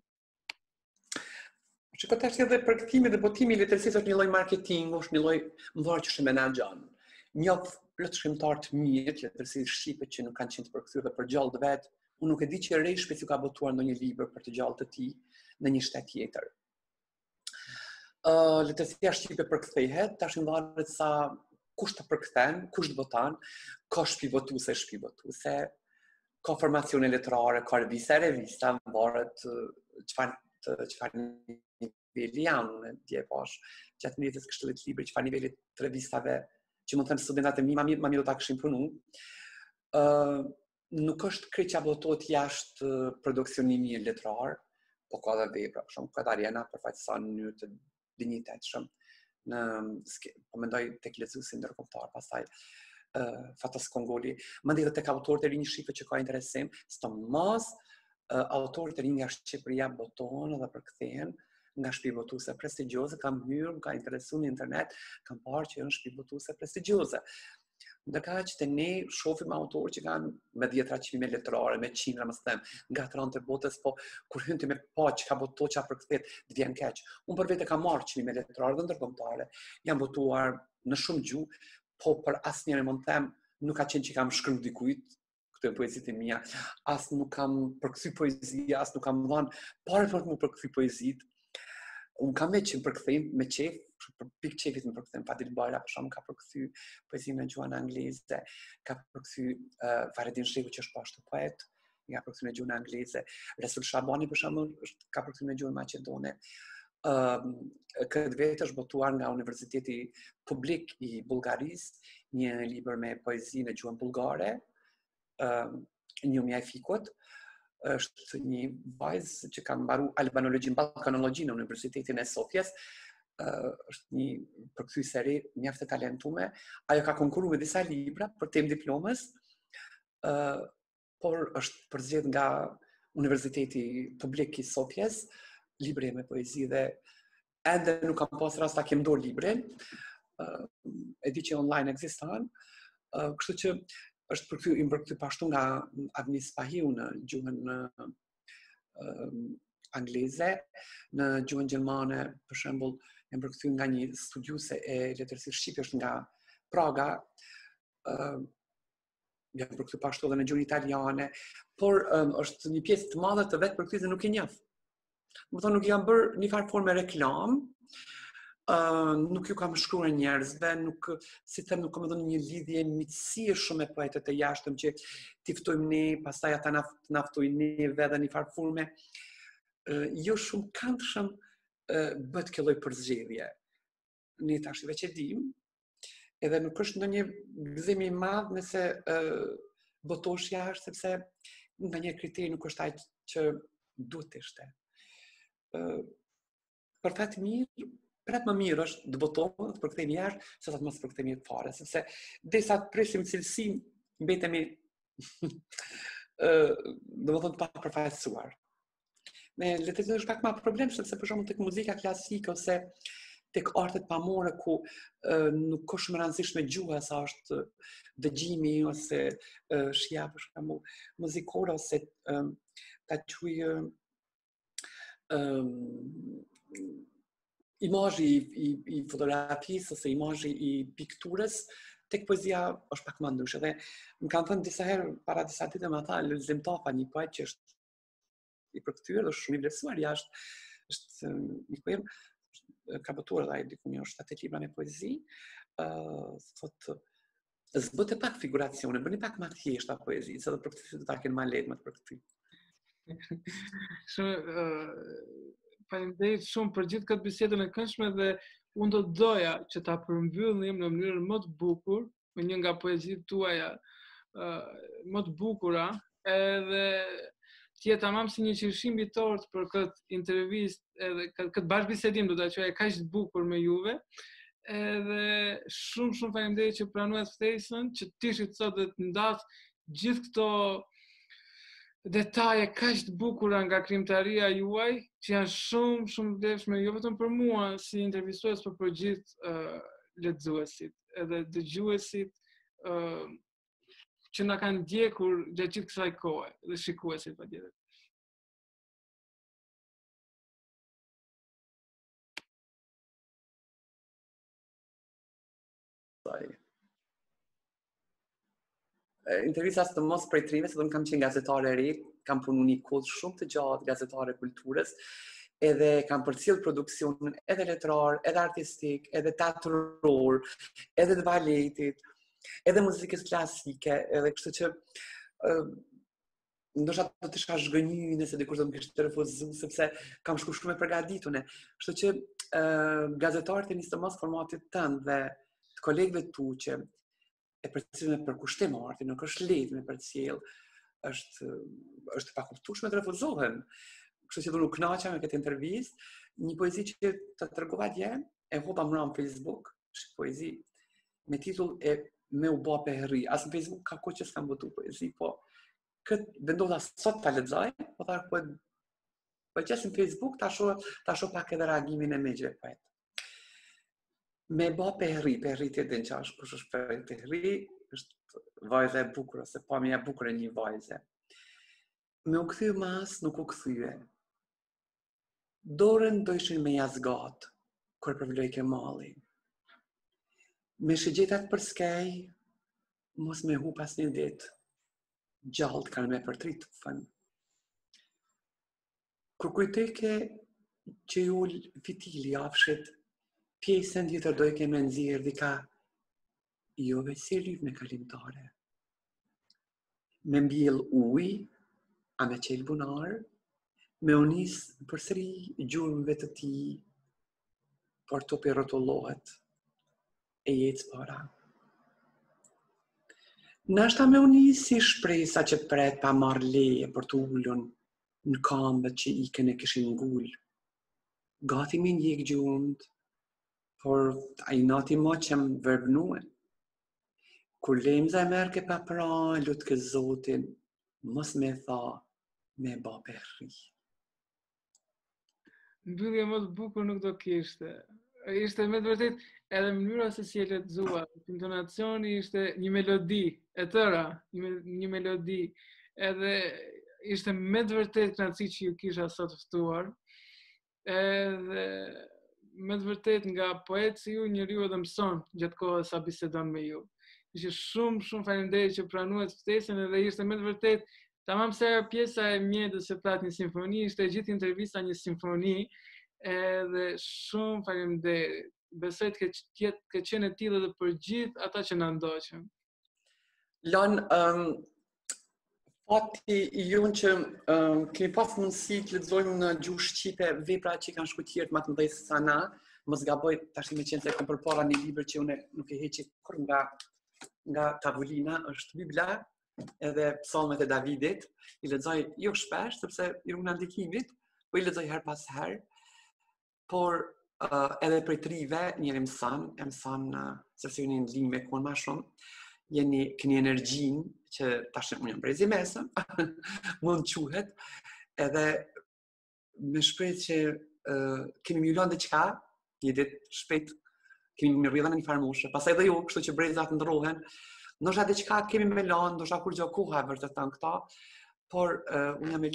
Që këtë është edhe përkthimi dhe botimi i letërsisë është një lloj marketingu, është një lloj mvarë që menaxhon. Njoh plot shkrimtar të mirë të letërsisë shqipe që nuk kanë qenë të përkthyer dhe për gjallë të vet. Unë nuk e di që Rej shpeci ka botuar ndonjë libër për të gjallë të tij në një shtet tjetër. Uh, letërsia shqipe përkthehet, tash varet sa kush të përkthen, kush të voton, ka shpivotuese, shpivotuese, ka formacione letrare, ka revista, revista, varet çfarë çfarë niveli janë, dje pash, gjatë mjetës kështullit libri, çfarë nivelit të revistave, që mund të them studentat e mi, ma mirë, ma mirë do ta kishin punu. Uh, nuk është krejt që votohet jashtë produksionimi letrar, po ka dhe vepra, për shumë këtë arena përfaqëson në mënyrë të dinjitetshëm. Në po mendoj tek lexuesi ndërkombëtar, pastaj uh, Fatas Kongoli, mandej edhe tek autorët e rinj shqipe që ka interesim, sidomos uh, autorët e rinj nga Shqipëria botohen dhe përkthehen nga shpivotuese prestigjioze, kam hyrë, më ka interesuar në internet, kam parë që janë shpivotuese prestigjioze. Ndërka që të ne shohim autorë që kanë me dhjetra çmime letrare, me qindra, më them, nga tërën të botës, po kur hyn ti me pa që ka boto që përkthet, të vjen keq. Unë për vete kam marrë çmime letrare dhe ndërkombëtare, jam botuar në shumë gjuhë, po për asnjëri mund të them, nuk ka qenë që kam shkruar dikujt këtë poezitë e mia, as nuk kam përkthy poezi, as nuk kam dhënë parë për të më përkthy poezitë. Unë kam veç që më përkthejmë me qef, për pikë qefit më përkthejmë, Fadil Bajra, për shumë ka përkthy poezinë në gjuhën angleze, ka përkthy uh, Faredin Shehu që është pashtu poet, ka përkthy në gjuhën angleze, Resul Shabani për shumë ka përkthy në gjuhën maqedone. Uh, këtë vetë është botuar nga Universiteti Publik i Bullgarisë, një libër me poezi në gjuhën bullgare, uh, një mja e fikut, është një vajzë që ka mbaruar albanologji, balkanologji në Universitetin e Sofjes, uh, është një përkthyese e re, mjaft e talentuar. Ajo ka konkurruar me disa libra për temë diplomës, uh, por është përzgjedh nga Universiteti Publik i Sofjes, libre me poezi dhe ende nuk kam pas rast ta kem dorë librin. Uh, e di që online ekziston, uh, kështu që është përkthy i përkthy pashtu nga Agnes Pahiu në gjuhën uh, angleze, në gjuhën gjermane, për shembull, jam përkthy nga një studiuse e letërsisë shqipe është nga Praga, uh, jam përkthy pashtu edhe në gjuhën italiane, por um, është një pjesë të madhe të vetë përkthyesve nuk e njoh. Më thonë nuk jam bërë një farë forme reklam, uh, nuk ju kam shkruar njerëzve, nuk, si them, nuk kam dhënë një lidhje miqësie shumë me poetët e jashtëm që t'i ftojmë ne, pastaj ata na na ftojnë neve edhe një farë forme. Uh, jo shumë këndshëm uh, bëhet kjo lloj përzgjedhje. Ne tash veç e dim, edhe nuk është ndonjë gëzim i madh nëse uh, botosh jashtë, sepse ndonjë kriteri nuk është ai që duhet të ishte. Uh, për fat mirë, prap më mirë është të botohet, të përkthehemi jashtë, se sa të mos përkthehemi fare, sepse derisa të presim cilësinë, mbetemi uh, domethënë pa përfaqësuar. Me letërsinë është pak më problem, sepse për shembull tek muzika klasike ose tek artet pamore ku uh, nuk ka shumë rëndësishme gjuha, sa është dëgjimi ose uh, shija për shembull muzikore ose uh, ta quaj uh, um, imazhi i, i, i fotografisë ose imazhi i pikturës, tek poezia është pak më ndryshe. Dhe më kanë thënë disa herë para disa ditë më tha Lulzim Tafa, një poet që është i përkthyer dhe shumë i vlerësuar jashtë, është një poem, ka botuar dhe ai diku një shtatë libra me poezi, uh, thotë zbëte pak figuracione, bëni pak më të thjeshta poezi, se do përkthyesve do ta kenë më lehtë më të përkthy. Shumë uh, faleminderit shumë për gjithë këtë bisedën e këndshme dhe unë do doja që ta përmbyllim në mënyrë më të bukur me një nga poezitë tuaja uh, më të bukura, edhe tjetë tamam si një qirshim i tortë për këtë intervistë edhe këtë bashkëbisedim do ta quaj kaq të bukur me juve. Edhe shumë shumë faleminderit që pranuat ftesën, që tishit sot dhe të ndatë gjithë këto detaje kaq të bukura nga krimtaria juaj, që janë shumë shumë vlefshme jo vetëm për mua si intervistues, por për gjithë uh, lexuesit edhe dëgjuesit uh, që na kanë ndjekur gjatë gjithë kësaj kohe dhe shikuesit patjetër. Intervistas të mos prej se unë kam qenë gazetare e ri, kam punu një kohë shumë të gjatë gazetare kulturës, edhe kam përcjell produksionin edhe letrar, edhe artistik, edhe teatror, edhe të baletit, edhe muzikës klasike, edhe kështu që uh, ndoshta do të isha zhgënjur nëse dikush do më kishte refuzuar, sepse kam shku shumë e përgatitune. Kështu që uh, gazetarët e nisë të mos formatit tënd dhe të kolegëve tu që e përcjellin me përkushtim artin, nuk është lehtë me përcjell, është është e pakuptueshme të refuzohen. Kështu që do nuk kënaqa me këtë intervistë, një poezi që të tregova dje, e hopa mra në Facebook, është poezi me titull e Me u bë perri. As në Facebook ka kohë që s'kam botu poezi, po këtë vendosa sot ta lexoj, po tha po po qes në Facebook ta shoh ta shoh pak edhe reagimin e megjve poet. Me bë perri, perri ti din çash, kush është perri, është vajza e bukur ose pamja e bukur e një vajze. Me u kthy mas nuk u kthye. Dorën do ishin me jazgat, kur përvloj ke malli. Me shigjetat për skej, mos me hu pas një dit, gjallët kanë me përtrit të fën. Kur kujteke që ju fitili afshit, pjesën tjetër dojke me nëzirë dhika, jo veç si lyp me kalimtare. Me mbjell uj, a me qelë bunar, me unis përsëri gjurmëve të ti, por topi rrotullohet e jetë para. Nashta me unis si shpresa që pret pa marrë leje për të ullun në kambët që i kene kishin ngull. Gati me ndjek gjurmët, por ai noti mo që më verbnue. Kur lejmë zemër ke pa pra, lutë ke Zotin, mos me tha, me ba perri. Mbyllje më të bukur nuk do kishte. Ishte me të vërtet edhe mënyra se si e lexua, intonacioni ishte një melodi e tëra, një, me, një melodi. Edhe ishte me të vërtet kënaqësi që ju kisha sot ftuar. Edhe me të vërtet nga poetë si ju, njeriu edhe mëson gjatë kohës sa bisedon me ju. Ishte shumë shumë faleminderit që pranuat ftesën edhe ishte me të vërtet tamam se pjesa e mjetës që thatë një simfoni, ishte gjithë intervista një simfoni, edhe shumë faleminderit. Besoj të ke, ke qenë e tillë edhe për gjithë ata që na ndoqën. Lan, um, fati i junë që um, kemi pas mundësi të lexojmë në gjuhë shqipe vepra që kanë shkruar më të mëdhenj se sa na, mos gaboj tash me qenë se kam përpara një libër që unë nuk e heqi kur nga nga tavolina, është Bibla, edhe psalmet e Davidit, i lexoj jo shpesh, sepse i runa ndikimit, po i lexoj her pas her, por uh, edhe prej trive, njëri mëson, e mëson, uh, sepse jeni në linjë me kohën më shumë, jeni keni energjinë që tash unë jam brezi mesëm, mund quhet, edhe me shpresë që uh, kemi milion diçka, një ditë shpejt kemi më rrjedhën në një farë moshe, pastaj edhe ju, kështu që brezat ndrohen. Ndoshta diçka kemi me lanë, ndoshta kur gjë koha vërtet tan këta, por uh, unë jam e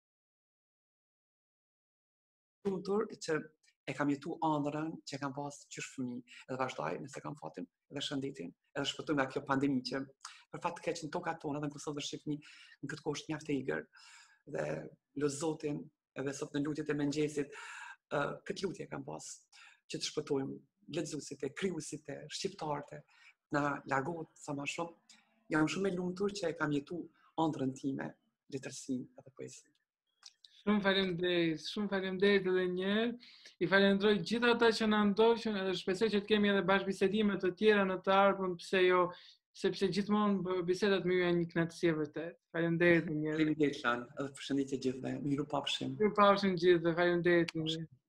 lumtur që e kam jetu ëndrrën që kam pas qysh fëmijë, edhe vazhdoj nëse kam fatin edhe shëndetin, edhe shpëtoj nga kjo pandemi që për fat të keq në tokat tona edhe në Kosovë dhe Shqipëni në këtë kohë është mjaft e egër. Dhe lut Zotin edhe sot në lutjet e mëngjesit, uh, këtë lutje kam pas që të shpëtojmë lexuesit e krijuesit e shqiptarët na largohet sa më shumë. Jam shumë e lumtur që e kam jetu ëndrrën time, letërsinë edhe poezinë. Shumë faleminderit, shumë faleminderit edhe një herë. I falenderoj gjithë ata që na ndoqën edhe shpresoj që të kemi edhe bashkëbisedimet të tjera në të ardhmen, pse jo, sepse gjithmonë bisedat me ju janë një kënaqësi e vërtet. Faleminderit një herë. Faleminderit Lan, edhe përshëndetje gjithëve. Miru pafshim. Miru pafshim gjithëve, faleminderit një herë.